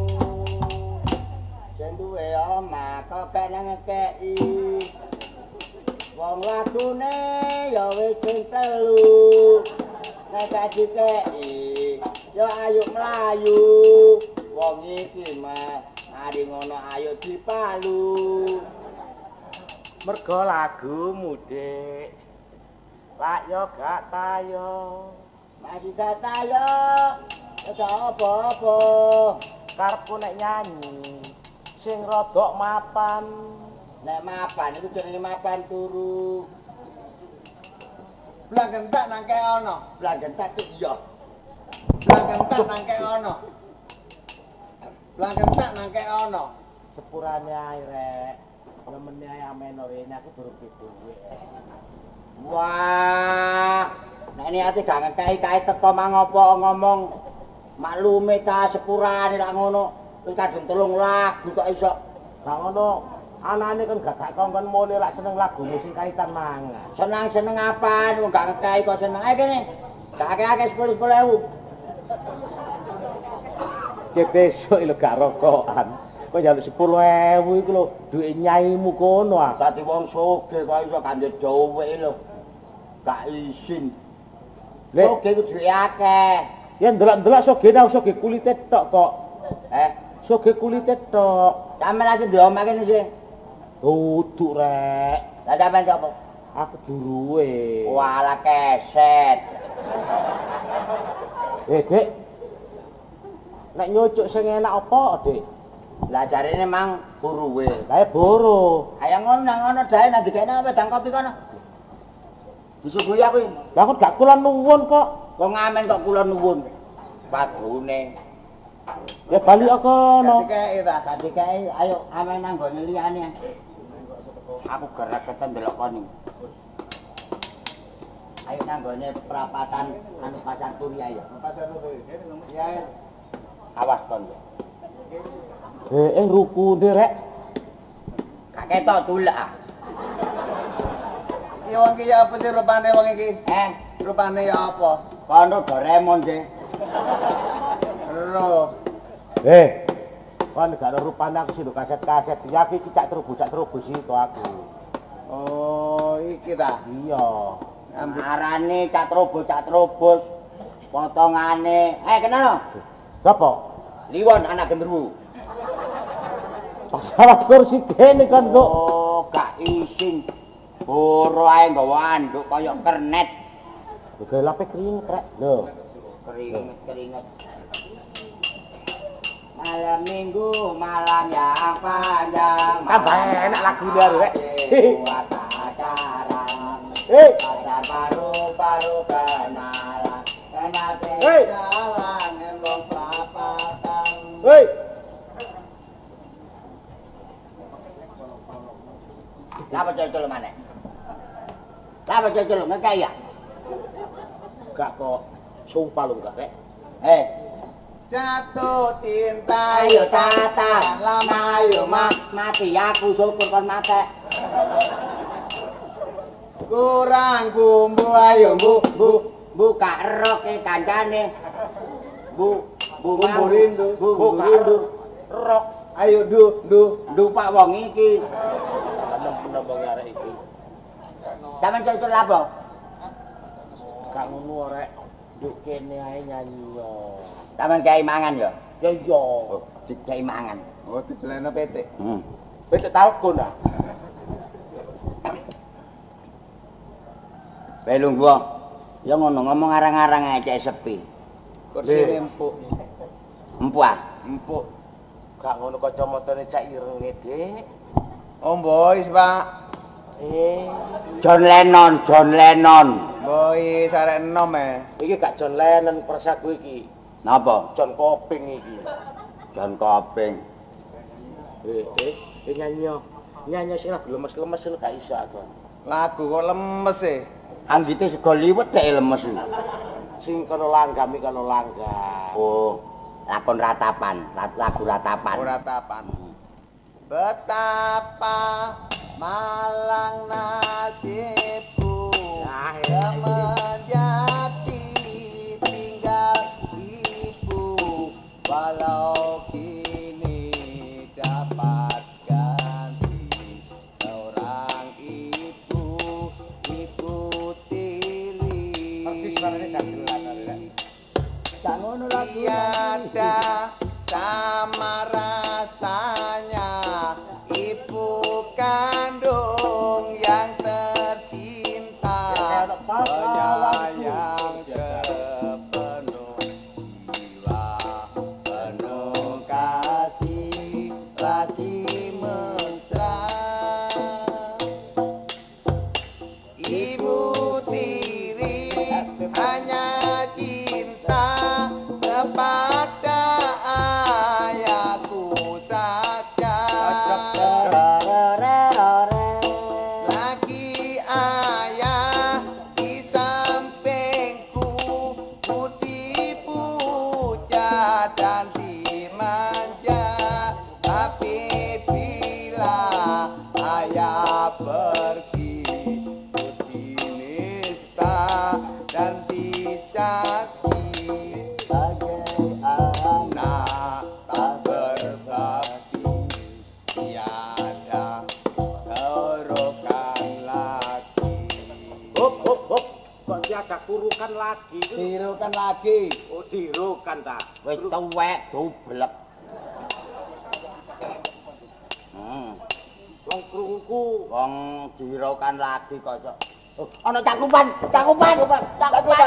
Sing duwe omah kok pengen ngekeki. Wong lagune ya wis sing telu. Nek gak dikeki ya ayo mlayu. Wong iki mah ari ngono ayo dipalu. Mergo lagumu, Dik. Lak yo gak tayo. Mari gak tayo. Ora apa-apa. Karepku nek nyanyi sing rodok mapan. Nek mapan iku jenenge mapan turu. Blanggentak nang kene ana. Blanggentak tuh iya. Blanggentak nang kene ana. Blanggentak nang kene ana. Sepurane ae rek. Lemene ae amenor ini aku durung duwe. Wah, nek niate gak ngekeki kae teko mangopo ngomong maklume ta sepurane lak ngono. Wis kadung telung lagu kok iso. Lah ngono, anane kan gak gak kongkon mule lak seneng lagu musik kaitan mangan. Senang-seneng apaan wong gak ngekeki kok seneng. Ae kene. Gak akeh-akeh sepuluh sepuluh ewu. Ki besok lho gak rokokan. Kok njaluk sepuluh ewu iku lho, duwe nyaimu kono ah. Dadi wong sugih kok iso kandhe dhuwit lho. Gak isin. Lek Sugih ku duwe akeh. ya ndelok-ndelok soge nang soge kulite tok kok. Eh, Soge kulite tok. sampeyan aja diomah kene sih. Duduk rek. Lah sampeyan sapa? Aku duruwe. Walah keset. Eh, Dik. Nek nyucuk sing enak apa, Dik? Lah jarine mang buruwe. Kae boro. Ayo ngono nang ngono dae nang dikene wedang kopi kono. Disuguhi aku. Lah kok gak kula nuwun kok. Kok ngamen kok kula nuwun. Padune. Ya bali kono. Dikeki ta, tak dikeki. Ayo amen nang gone liyane. Aku geregetan ndelok koni. Ayo nang gone perapatan anu Pasar Turi ayo. Pasar Turi. Ya. Awas kon. Eh, eh rukune rek. Gak ketok tulak ah. Iki wong iki ya apa sih rupane wong iki? Eh, Rupane ya apa? kono Doraemon sih. Lho. Eh. Kon gak ada rupane aku sing kaset-kaset. Ya iki cak terubus cak terubus itu aku. Oh, iki ta. Iya. Arane cak trobos cak trobos. Potongane. Eh, kenal? Sapa? Liwon anak genderuwo. Masalah kursi kene kan kok. Oh, gak isin. Boro ae nggawa anduk kaya kernet. Juga lape keringet rek. Lho. Keringet-keringet. Malam minggu, malam yang panjang. Tambah enak lagu dia rek. Buat acara. Eh, Pacar baru-baru kenalan. Kenapa Hei. jalan embong perapatan. hei. Lapa cel-cel mana? Lapa cel-cel ngekei ya? Gak kok. Sumpah lu gak rek. Eh, Jatuh cinta. ayo tata, lama ayo mat, mati aku syukur kon mate. Kurang bumbu ayo bu bu. Buka rok e kancane. Bu, bu Bumbu rindu. bu, buka rindu. Rok, Ayo du du. du pak wong iki. Kamu pun abang arek iki. Sampeyan cel-cel apa? Gak ngono rek. Duk kene ae nyanyi yo. Sampeyan kiai mangan ya? Ya iya. Oh, kiai mangan. Oh, dibeleno petik. Hmm. Bete talkon ah. Belung gua. Ya ngono ngomong arang-arang ae cek sepi. Kursi Le. empuk. Empu ah. Empuk. Gak ngono kacamatane cak irenge, Dik. Oh, boys, Pak. Eh, John Lennon, John Lennon. Boys arek enom e. iki gak John Lennon persaku iki. Napa? John Coping iki. John Coping. Eh, Dik, iki nyanyi. Nyanyi sing lagu lemes-lemes ngono gak iso aku. Lagu kok lemes e. Anggite sego liwet dhek lemes. Sing kono langgam iki kono langgam. Oh, lakon ratapan, lagu ratapan. Ora tapan. Betapa malang nasibku menjadi tinggal ibu, walau kini dapat ganti seorang ibu, ibu tiri. Persis suarane dagelan arek. Gak ngono lagu. Tiada sama rasanya ibu kandung yang tercinta, penyayang sepenuh jiwa, penuh kasih lagi mesra. Ibu tiri hanya cinta kepada ayahku saja. Selagi ayah di sampingku, ku dipuja dan dimanja. Tapi bila ayah pergi, ku dinista dan dicaci sebagai anak tak berbakti. Tiada kerukan lagi. Hop hop hop. Kok tiada kurukan lagi? Tirukan lagi. Oh, dirukan ta. Wis tuwek dublek. Hmm, Wong krungku. wong dirokan lagi kok. Cok. Oh, ana cakupan, cakupan, cakupan.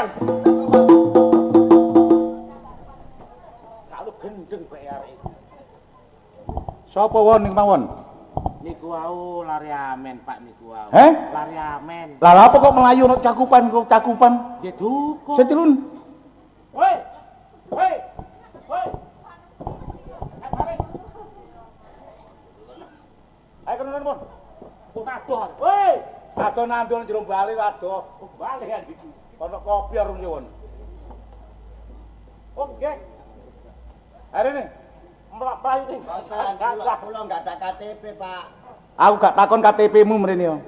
Kalau gendeng bae arek iki. Sapa won ning mawon? Niku wau lari amen, Pak niku wau. Heh? Lari amen. Lah lha apa kok melayu ono cakupan kok cakupan? Nggih duku. Setilun. Woi. Woi. Woi. Ayo balik. Ayo kene pun. Kok adoh. Woi. Adoh nandul jero bali adoh. Oh, balik kan iki. Ono kopi arung nyuwun. Oh, nggih. Arene. Melayu ning. Bosan, kula kula enggak ada K T P, Pak. Aku gak takon K T P-mu mrene yo.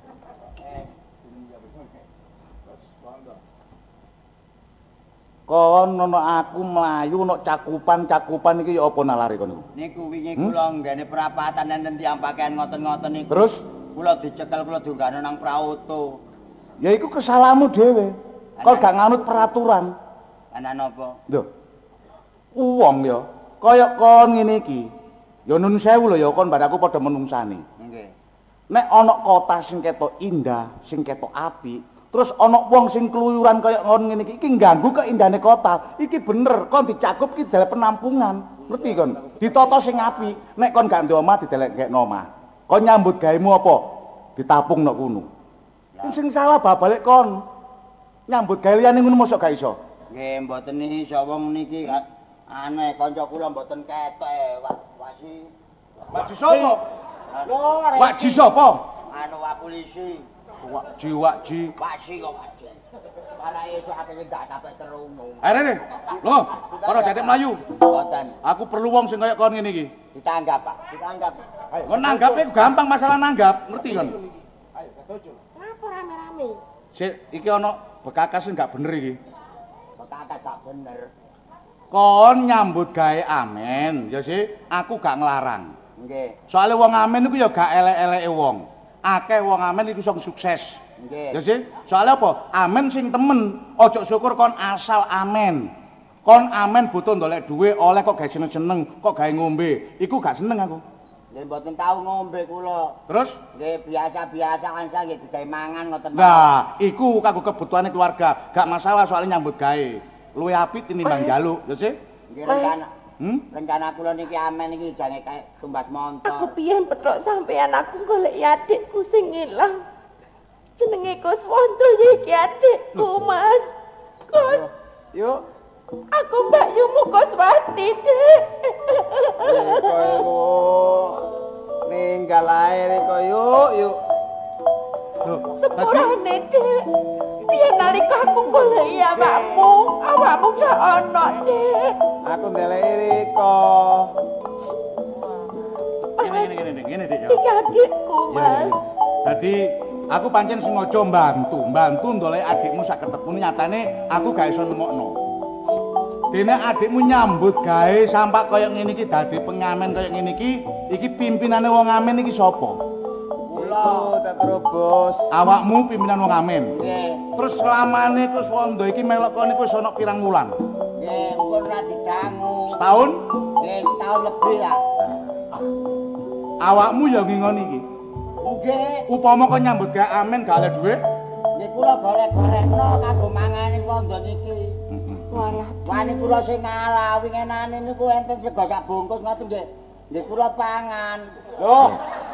Kon ono aku mlayu ono cakupan-cakupan iki ya apa nalari kon niku? Niku wingi kula nggene perapatan enten tiyang pakaian ngoten-ngoten niku. Terus Kula dicekel kula dunggane nang prauto. ya iku kesalahanmu dhewe. Kok gak nganut peraturan. Ana napa? Lho. Wong ya kaya kon ngene iki. Ya nun sewu lho ya kon bar aku padha menungsani. Nggih. Nek ana kota sing ketok indah, sing ketok apik, terus ana wong sing keluyuran kaya ngono ngene iki, iki ngganggu keindahane kota. Iki bener, kon dicakup iki dalan penampungan. Ngerti kon? Ditata sing apik. Nek kon gak ndek omah didelekno omah. Kon nyambut gaemu apa? Ditapung nok kono. Iki sing salah babalik kon. Nyambut gawe liyane ngono mosok gak iso. Nggih, mboten iso wong niki aneh kanca kula mboten ketok e, wasi. Wak sapa? Lho, Wak ji sapa? anu wak polisi. Wak ji wak ji. Wasi kok wasi. Para iso akewe gak sampe terungu. Arene. Lho, ora dadek mlayu. Mboten. Aku perlu wong sing kaya kon ngene iki. Ditanggap, Pak. Ditanggap. Kon nanggape gampang masalah nanggap, ngerti kon? Ayo, ketujuh. Ngapa rame-rame? Sik, iki ana bekakas sing gak bener iki. Kok gak bener. Kon nyambut gawe amen, ya sih, aku gak nglarang. Nggih. Soale wong amen iku ya gak elek-eleke wong. Akeh wong amen iku iso sukses. Nggih. Ya sih, soale apa? Amen sing temen. Ojo syukur kon asal amen. Kon amen butuh ndolek duwe oleh kok gawe seneng-seneng, kok gawe ngombe. Iku gak seneng aku. Nggih mboten tau ngombe kula. Terus? Nggih biasa-biasa kan saya nggih digawe mangan ngoten. Nah, iku kanggo kebutuhane keluarga. Gak masalah soalnya nyambut gawe. Luwih apik tinimbang njaluk, ya sih? Nggih Wes, rencana. Hmm? Rencana kula niki amen iki jange kae tumbas montor. Aku piyen petok sampean aku golek adikku sing ilang. Jenenge Kuswondo iki adikku, Mas. Kus. Yuk. Aku Mbak Yumu Kuswati, Dik. Kowe ku ninggal ae rek yuk, yuk. Sepurane, Dik. Piye nalika aku golek awakmu, awakmu gak ono, Dik. Aku ndeleki Riko. Ngene ngene ngene ngene Dik ya. Iki adikku, Mas. Dadi aku pancen sengaja mbantu, mbantu ndolek adikmu sak ketepune nyatane aku gak iso nemokno. Dene adikmu nyambut gawe sampak kaya ngene iki dadi pengamen kaya ngene iki, iki pimpinane wong amen iki sapa? Kula tak terobos. Awakmu pimpinan wong amen. Nggih. Terus selamane Kuswondo iki melok kono iku wis ana pirang wulan? Nggih, mumpun ora didangu. Setahun? Nggih, setahun lebih lah. Awakmu ya ngingoni iki. Nggih. Upama kok nyambut gawe amen gak oleh dhuwit? Nggih kula golek-golekno kanggo mangane wonten niki. Walah. Wani kula sing ngalah wingenane niku enten sego sak bungkus ngoten nggih. Nggih kula pangan. Loh.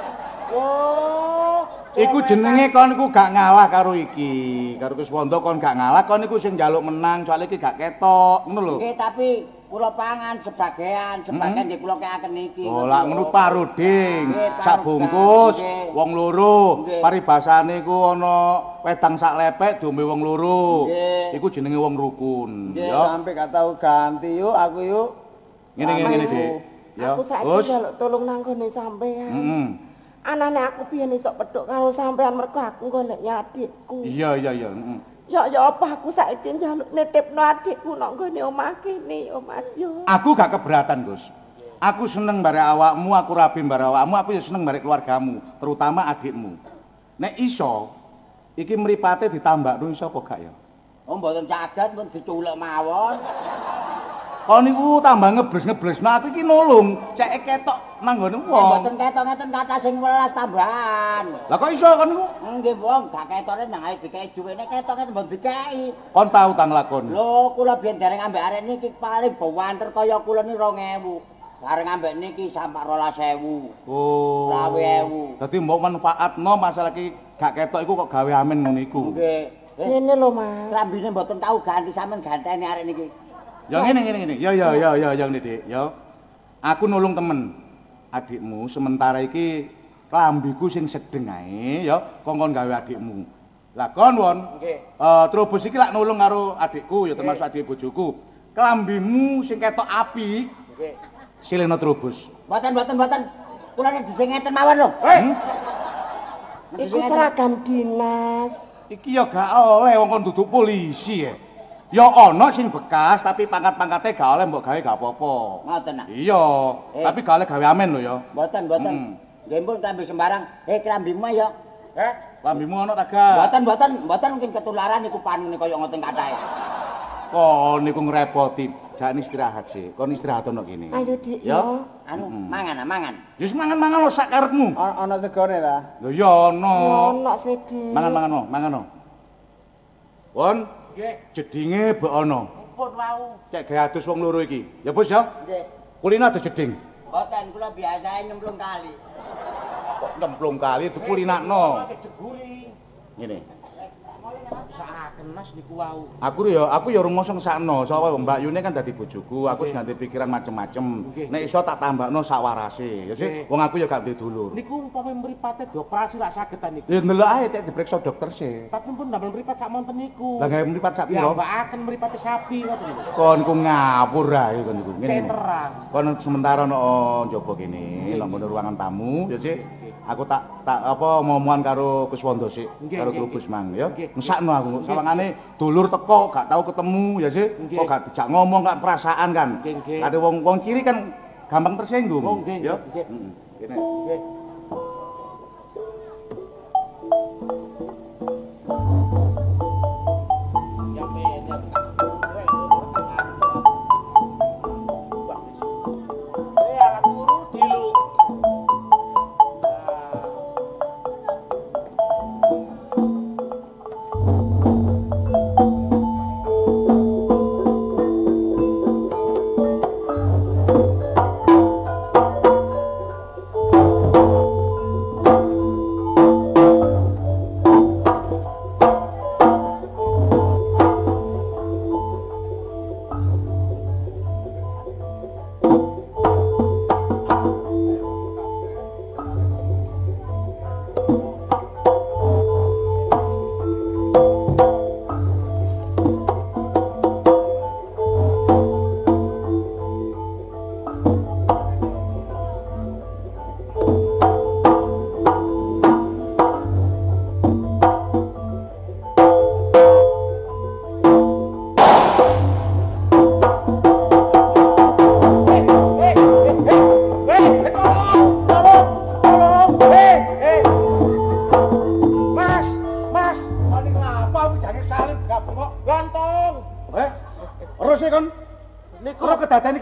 Oh, iku jenenge kon iku gak ngalah karo iki. Karo Kuswondo kon gak ngalah, kon iku sing njaluk menang, soal iki gak ketok, ngono lho. Nggih, tapi kula pangan sebagian, sebagian nggih kula keaken iki. Oh, lak ngono paruding. Nggih, Sak parudang, bungkus, nggih. wong loro. Nggih. Paribasane iku ana wedang sak lepek diombe wong loro. Nggih. Iku jenenge wong rukun, Nggih, ya. sampe gak tau ganti yuk aku yuk. Ngene ngene ngene, Dik. Ya. Aku saiki Wes. njaluk tulung nang gone sampean. Heeh. Anane aku biyen iso pedhok karo sampean mergo aku goleknya adikku. Iya iya iya, heeh. Ya ya apa aku saiki njaluk nitipno adikku nang gone omah kene yo Mas yo. Aku gak keberatan, Gus. Aku seneng barek awakmu, aku rabi barek awakmu, aku ya seneng barek keluargamu, terutama adikmu. Nek iso, iki mripate ditambakno iso apa gak ya? Oh, mboten saged pun diculuk mawon. Kau niku tambah ngebles-ngebles, nah aku iki nulung, cek ketok nang ngene wong. Mboten ketok ngeten kathah sing welas tambahan. Lah kok iso kon niku? Nggih, wong gak ketokne nang ae dikei dhuwit nek ketokne mboten dikei. Kon tau tang lakon. Lho, kula biyen dereng ambek arek niki paling bawanter kaya kula ni rong ewu. Bareng ambek niki sampak rolas ewu. Oh. Selawe ewu. Dadi mbok manfaatno masalah iki gak ketok iku kok gawe amen ngono iku. Nggih. Eh, Ngene lho Mas. klambine mboten tau ganti sampean ganteni arek niki. Ya ngene ngene ngene. Ya ya ya ya ya ngene, Dik. Ya. Aku nulung temen adikmu sementara iki klambiku sing sedeng ae ya kongkon gawe adikmu. Lah kon won. Nggih. Eh terobos iki lak nulung karo adikku ya termasuk adik bojoku. Klambimu sing ketok api. Nggih. Sileno terobos. Mboten mboten mboten. Kula nek dising ngeten mawon lho. Hmm? Iku seragam dinas. Iki ya gak oleh wong kon duduk polisi ya. Ya ana sing bekas tapi pangkat-pangkate gak oleh mbok gawe gak apa-apa. Ngoten ah. Iya, Eh. tapi gak oleh gawe amen lho ya. Mboten mboten. Hmm. Nggih pun klambi sembarang. Eh klambimu ya. Eh, Lambimu ana ta gak? mboten mboten mboten mungkin ketularan niku panune kaya ngoten kathahe. Kon niku ngrepoti. Jane istirahat sih. Kon istirahat ono kene. Ayo Dik Ya. yo. Anu, mangan ah, mangan. Ya wis mangan-mangan lho sak karepmu. Ana segone ta? Lho ya ono. Ono Sedi. Mangan-mangan no, mangan no. Won, Nggih, jedinge mbok ono. pun wau. Cek gawe adus wong loro iki. Ya bos ya. Nggih. Kulino adus jeding. Mboten kula biasae nyemplung kali. Kok nyemplung kali dikulinakno. Ngene. Saken Mas niku wau. Aku ya aku ya rumoso ngesakno, sapa Mbak Yune kan dadi bojoku, aku wis ganti pikiran macem-macem. Nek iso tak tambakno sak warase, ya sih. Wong aku ya gak duwe dulur. Niku umpama mripate dioperasi lak sagetan niku. Ya ndelok ae cek diperiksa dokter sih. Tapi pun ndamel mripat sak monten niku. Lah gawe mripat sak Ya piro? mbakaken mripate sapi ngoten niku. Kon ku ngapur ae kon niku. Ngene. ngene. Terang. Kon sementara ono njaba kene, nang ngono ruangan tamu, ya sih. Aku tak tak apa omongan karo Kuswondo sik, Nggih, karo nggih, Trubus mang ya. nggih. Ngesakno aku, sawangane dulur teko gak tau ketemu ya sih. Nggih. Kok gak dijak ngomong gak perasaan kan. Nggih, nggih. Kade wong-wong ciri kan gampang tersinggung. Oh, nggih, ya. nggih. Heeh. Kene. Nggih. Ya bener. Eh, ala turu dilu.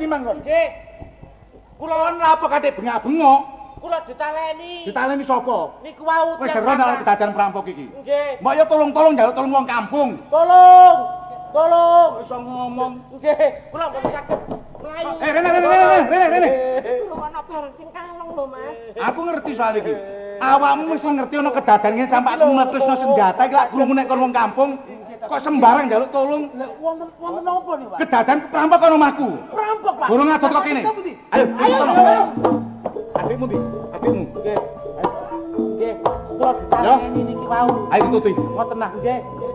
iki manggon. Nggih. Kula napa kadek bengak-bengok? Kula ditaleni. Ditaleni sapa? Niku wau. Wis ero nek kedadian perampok iki. Nggih. Mbok yo tolong-tolong njaluk tolong wong kampung. Tolong. Tolong. Iso ngomong. Nggih, kula mboten saged mlayu. Eh, rene rene rene rene rene. Lu ana barang sing kalong lho, Mas. Aku ngerti soal iki. Awakmu mesti ngerti ana kedadian ngene sampe aku mletesno senjata iki lak krungu nek kon wong kampung kok sembarang njaluk tolong. Lah wonten wonten napa niku, Pak? Kedadian perampok ana omahku. Perampok, Pak. Burung ngadot kok kene. Ayo, Ayo, tolong. ayo. Adikmu ndi? Adikmu. Nggih. Nggih, kula ditaleni niki wau. Ayo tuti. Ngoten nah, nggih.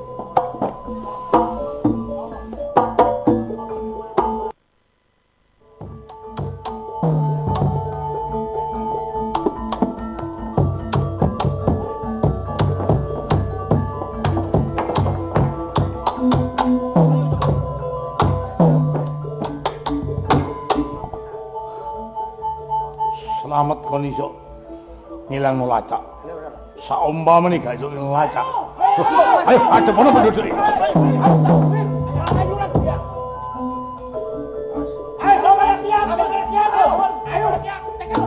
Selamat kon iso ngilangno lacak. Saumpamane gak iso ngilangno lacak. Ayo, adep ono penduduk iki. Ayo sampeyan siap, sampeyan siap. Ayo siap, cekel.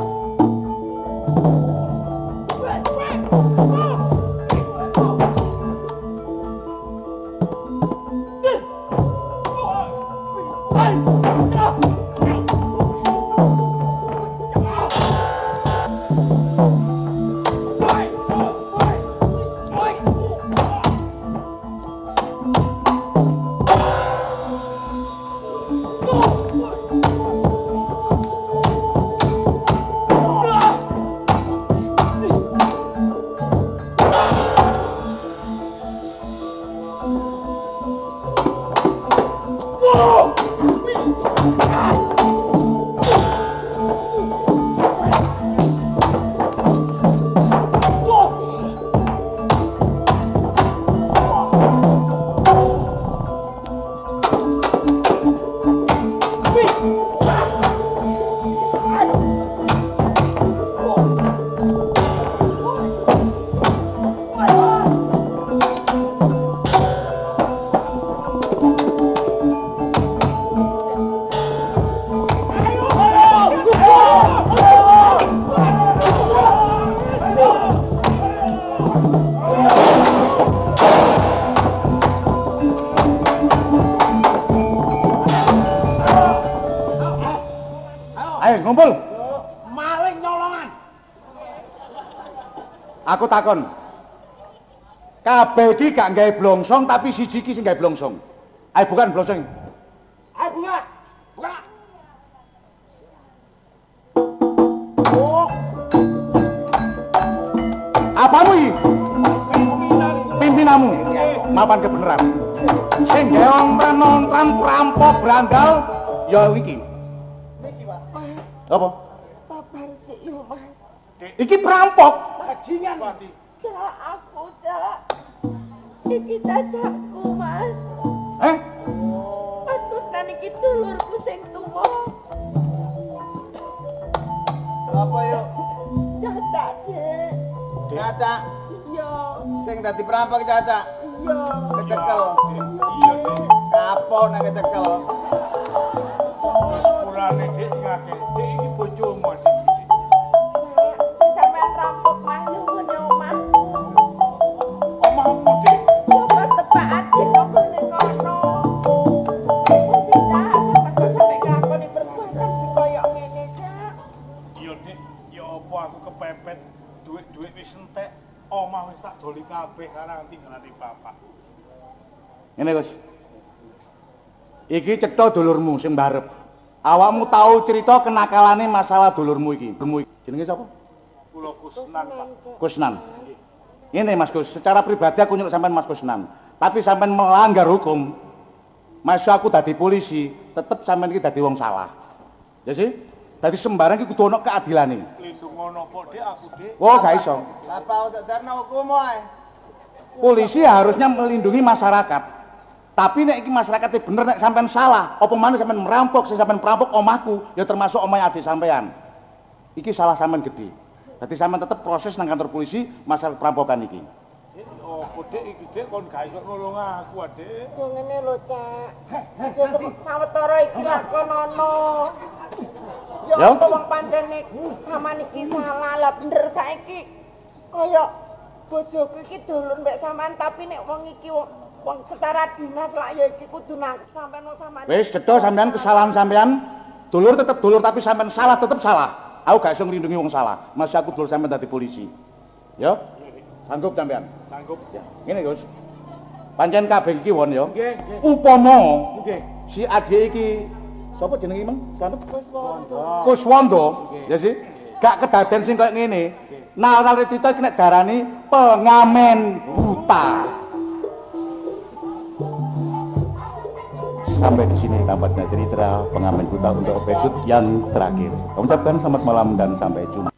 Ngumpul. Maling nyolongan. Aku takon. Kabeh iki gak gawe blongsong tapi siji iki sing gawe blongsong. Ayo bukan blongsong. Ayo buka. Buka. Oh. Apamu iki? Pimpinanmu. Mapan kebenaran. Sing gawe ontran-ontran perampok brandal ya iki. Niki, Pak. Mas, Apa? sabar sik yo, Mas. Iki perampok. Bajingan. Pati. Cak aku, Cak. Iki cacakku, Mas. Eh? Mas Kusnan iki dulurku sing tuwa. Sapa yuk? Cacak, Dek. Caca. Iya, Sing dadi perampok Caca. iya. Kecekel. Iya, Dek. Kapok nek kecekel. Sepurane Dik sing akeh. Dik iki bojomu adik. Sing sampean rampok mah nyuwun yo, Mas. Omahmu Dik. Yo pas tepakan dino kene kono. Wis sing Cak, sampean kok sampe nglakoni perbuatan sing koyo ngene, Cak. Iya Dik, ya apa aku kepepet duit-duit wis entek. Omah wis tak doli kabeh karang tinggalane bapak. Ngene Gus. Iki cetha dulurmu sing mbarep. Awakmu tahu cerita kenakalane masalah dulurmu iki. Dulurmu iki jenenge sapa? Kula Kusnan, Pak. Kusnan. Ngene Mas Gus, secara pribadi aku nyeluk sampean Mas Kusnan. Tapi sampean melanggar hukum. Masuk aku dadi polisi, tetep sampean iki dadi wong salah. Ya sih? Dadi sembarang iki kudu ana keadilane. Lindung ngono kok Dik aku Dik. Oh, gak iso. Lah apa tak jarno hukum ae. Polisi harusnya melindungi masyarakat. Tapi nek iki masyarakatnya bener nek sampean salah, apa maneh sampean merampok, sing sampean perampok omahku, ya termasuk omahe adik sampean. Iki salah sampean gede. Dadi sampean tetep proses nang kantor polisi masalah perampokan iki. Opo Dik iki Dik kon gak iso nolong aku, Dik. Yo ngene lho, Cak. Yo sawetara iki lakonono. Yo Yo. wong pancene sampean iki salah lah bener saiki. Kaya bojoku iki dulur mbek sampean tapi nek wong iki wong, wong secara dinas lah ya iki kudu nang sampean wong sampean. Wis cetha sampean kesalahan sampean. Dulur tetep dulur tapi sampean salah tetep salah. Aku gak iso nglindungi wong salah. Masih aku dulur sampean dadi polisi. Yo. Sanggup sampean? Sanggup. Ya, ngene Gus. Pancen kabeh iki won yo. Nggih, nggih. Upama Nggih. si adik iki sapa jenenge Mang? Slamet? Kuswondo. Kuswondo. Ya sih. Gak kedaden sing koyo ngene. Nalar cerita iki nek darani pengamen buta. Sampai di sini tamatnya cerita pengamen buta untuk episode yang terakhir. Kami ucapkan selamat malam dan sampai jumpa.